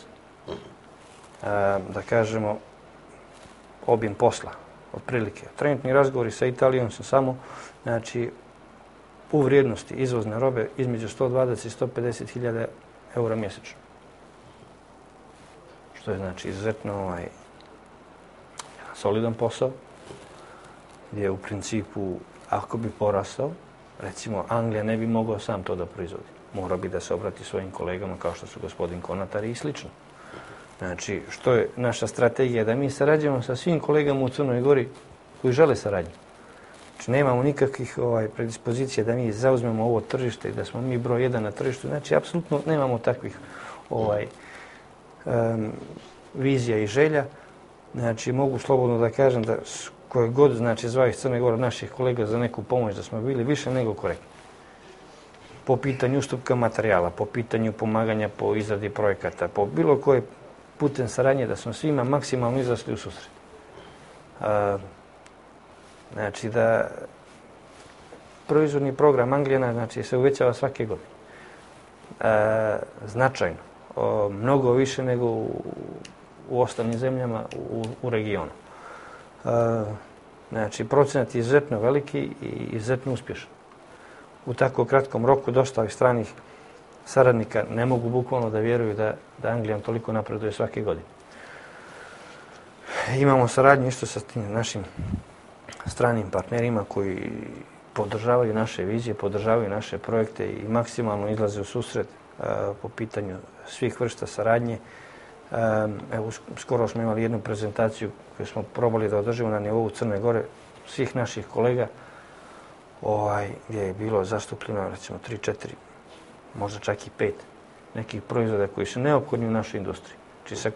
Speaker 3: Da kažemo, obim posla, otprilike. Trenutni razgovori sa Italijom su samo, znači, u vrijednosti izvozne robe između 120 i 150 hiljada eura mjesečno. Što je, znači, izuzetno solidan posao, gdje u principu, ako bi porastao, recimo, Anglija ne bi mogao sam to da proizvodi. Mora bi da se obrati svojim kolegama kao što su gospodin Konatar i slično. Znači, što je naša strategija? Da mi sarađujemo sa svim kolegama u Crnoj Gori koji žele saradnju. Znači, nemamo nikakvih predispozicija da mi zauzmemo ovo tržište i da smo mi broj 1 na tržištu. Znači, apsolutno nemamo takvih vizija i želja. Znači, mogu slobodno da kažem da koje god, znači, zvao iz Crne Gore naših kolega za neku pomoć, da smo bili više nego korektni. Po pitanju ustupka materijala, po pitanju pomaganja po izradi projekata, po bilo koje putem saradnje, da smo svima maksimalno izlasli u susret. Znači, da proizvodni program Anglijana, znači, se uvećava svake godine. Značajno. Mnogo više nego u ostalim zemljama u regionu. Znači, procenat je izuzetno veliki i izuzetno uspješan. U tako kratkom roku dosta ovih stranih saradnika ne mogu bukvalno da vjeruju da Anglijan toliko napreduje svake godine. Imamo saradnju isto sa tim našim stranim partnerima koji podržavaju naše vizije, podržavaju naše projekte i maksimalno izlaze u susret po pitanju svih vrsta saradnje. Evo, skoro smo imali jednu prezentaciju koju smo probali da održimo na nivou Crne Gore svih naših kolega, gdje je bilo zastupljeno recimo 3-4, možda čak i 5 nekih proizvoda koji su neophodni u našoj industriji. Znači sa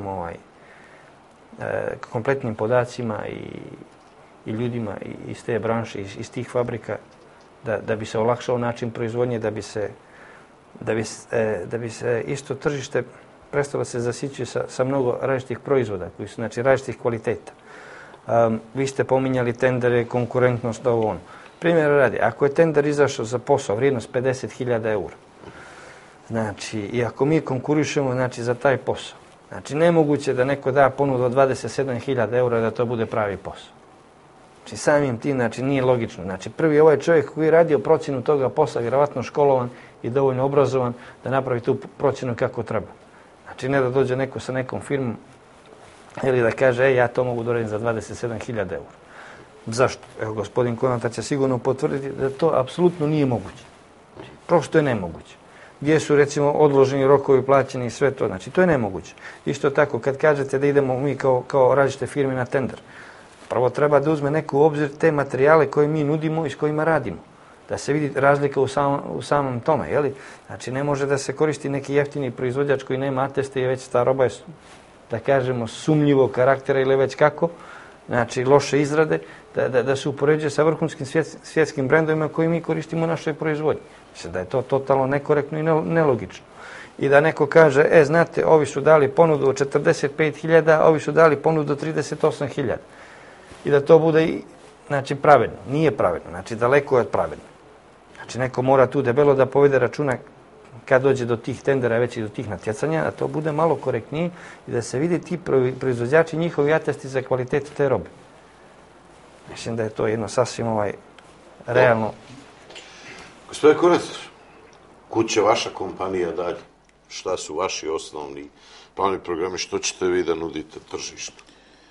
Speaker 3: kompletnim podacima i ljudima iz te branše, iz tih fabrika, da bi se olakšao način proizvodnje, da bi se isto tržište prestalo se zasićuje sa mnogo različitih proizvoda koji su, znači, različitih kvaliteta. Vi ste pominjali tendere, konkurentnost, ovo ono. Primjer radi, ako je tender izašao za posao, vrijednost 50.000 eura, znači, i ako mi konkurišemo, znači, za taj posao, znači, nemoguće da neko da ponudu od 27.000 eura da to bude pravi posao. Znači, samim tim, znači, nije logično. Znači, prvi ovaj čovjek koji je radio procjenu toga posla, vjerovatno školovan i dovoljno obrazovan da napravi tu procjenu kako treba. Znači, ne da dođe neko sa nekom firmom ili da kaže, ja to mogu da uradim za 27.000 eura. Zašto? Evo, gospodin Konata će sigurno potvrditi da to apsolutno nije moguće. Prosto je nemoguće. Gdje su, recimo, odloženi rokovi plaćeni i sve to. Znači, to je nemoguće. Isto tako, kad kažete da idemo mi kao različite firme na tender, prvo treba da uzme neko u obzir te materijale koje mi nudimo i s kojima radimo. Da se vidi razlika u samom tome, jeli? Znači, ne može da se koristi neki jeftini proizvođač koji nema ateste i već ta roba je, da kažemo, sumnjivog karaktera ili već kako, znači, loše izrade, da se upoređuje sa vrhunskim svjetskim brendovima koji mi koristimo u našoj proizvodnji. Mislim da je to totalno nekorektno i nelogično. I da neko kaže, znate, ovi su dali ponudu od 45.000, a ovi su dali ponudu od 38.000. I da to bude, znači, pravedno. Nije pravedno, znači, daleko je od pravedno. Znači, neko mora tu debelo da povede računa kad dođe do tih tendera, već i do tih natjecanja, da to bude malo korektnije i da se vidi ti proizvođači, njihovi atesti za kvalitet te robe. Mislim da je to jedno sasvim realno.
Speaker 1: Gospodin Konatar, kud će vaša kompanija dalje? Šta su vaši osnovni planovi programi? Što ćete vi da nudite tržištu?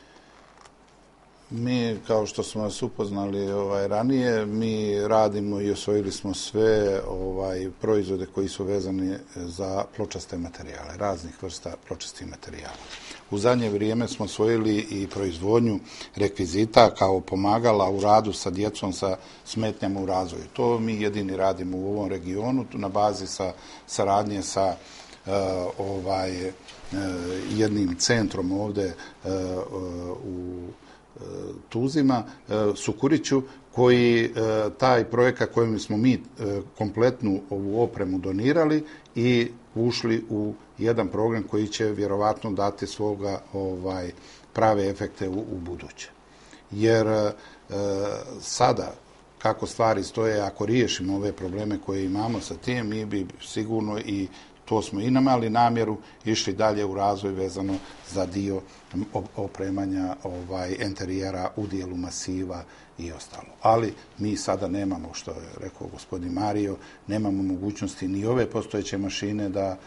Speaker 2: Mi, kao što smo vas upoznali ranije, mi radimo i osvojili smo sve proizvode koji su vezani za pločaste materijale, raznih vrsta pločastih materijala. U zadnje vrijeme smo osvojili i proizvodnju rekvizita kao pomagala u radu sa djecom sa smetnjama u razvoju. To mi jedini radimo u ovom regionu na bazi saradnje sa jednim centrom ovdje u Tuzima, Sukuriću, koji taj projekat kojim smo mi kompletnu ovu opremu donirali i ušli u jedan program koji će vjerovatno dati svoga prave efekte u buduće. Jer sada, kako stvari stoje, ako riješimo ove probleme koje imamo sa tim, mi bi sigurno, i to smo i imali namjeru, išli dalje u razvoj vezano za dio opremanja enterijera u dijelu masiva i ostalo. Ali mi sada nemamo, što je rekao gospodin Mario, nemamo mogućnosti ni ove postojeće mašine da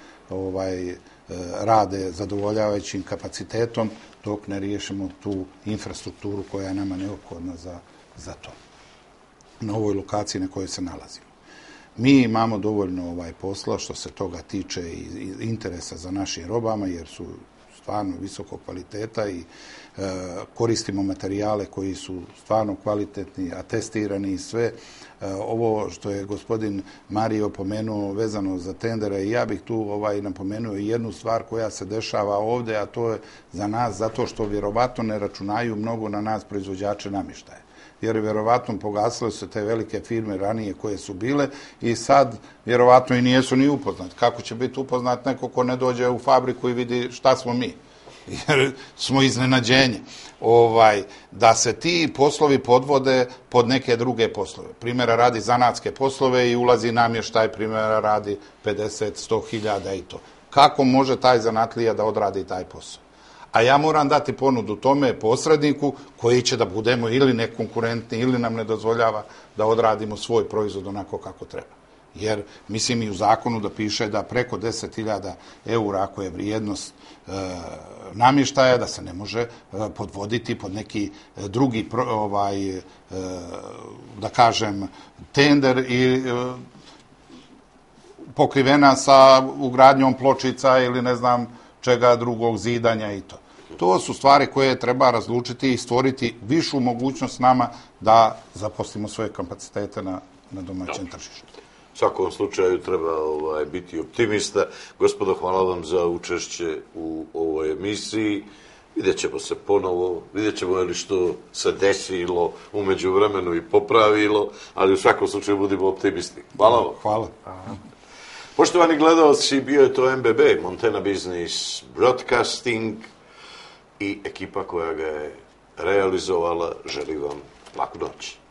Speaker 2: rade zadovoljavajućim kapacitetom dok ne riješimo tu infrastrukturu koja je nama neophodna za to. Na ovoj lokaciji na kojoj se nalazimo. Mi imamo dovoljno posla što se toga tiče i interesa za našim robama, jer su stvarno visokog kvaliteta i koristimo materijale koji su stvarno kvalitetni, atestirani i sve. Ovo što je gospodin Mario pomenuo vezano za tendere, ja bih tu napomenuo jednu stvar koja se dešava ovde, a to je za nas zato što vjerovatno ne računaju mnogo na nas proizvođače namještaja. Jer vjerovatno pogasile se te velike firme ranije koje su bile i sad vjerovatno i nijesu ni upoznat. Kako će biti upoznat neko ko ne dođe u fabriku i vidi šta smo mi? Jer smo iznenađenje. Da se ti poslovi podvode pod neke druge poslove. Primjera radi zanatske poslove i ulazi namještaj, primjera radi 50-100 hiljada i to. Kako može taj zanatlija da odradi taj posao? A ja moram dati ponudu tome posredniku koji će da budemo ili nekonkurentni ili nam ne dozvoljava da odradimo svoj proizvod onako kako treba. Jer mislim i u zakonu da piše da preko 10.000 eura ako je vrijednost namještaja da se ne može podvoditi pod neki drugi da kažem tender i pokrivena sa ugradnjom pločica ili ne znam čega drugog zidanja i to. To su stvari koje treba razlučiti i stvoriti višu mogućnost nama da zaposlimo svoje kapacitete na domaćem tržištu.
Speaker 1: U svakom slučaju treba biti optimista. Gospodo, hvala vam za učešće u ovoj emisiji. Vidjet ćemo se ponovo, vidjet ćemo je li što se desilo u međuvremenu i popravilo, ali u svakom slučaju budimo optimisti. Hvala vam.
Speaker 2: Hvala.
Speaker 1: Poštovani gledalci, bio je to MBB, Montana Business Broadcasting i ekipa koja ga je realizovala. Želim vam laku noć.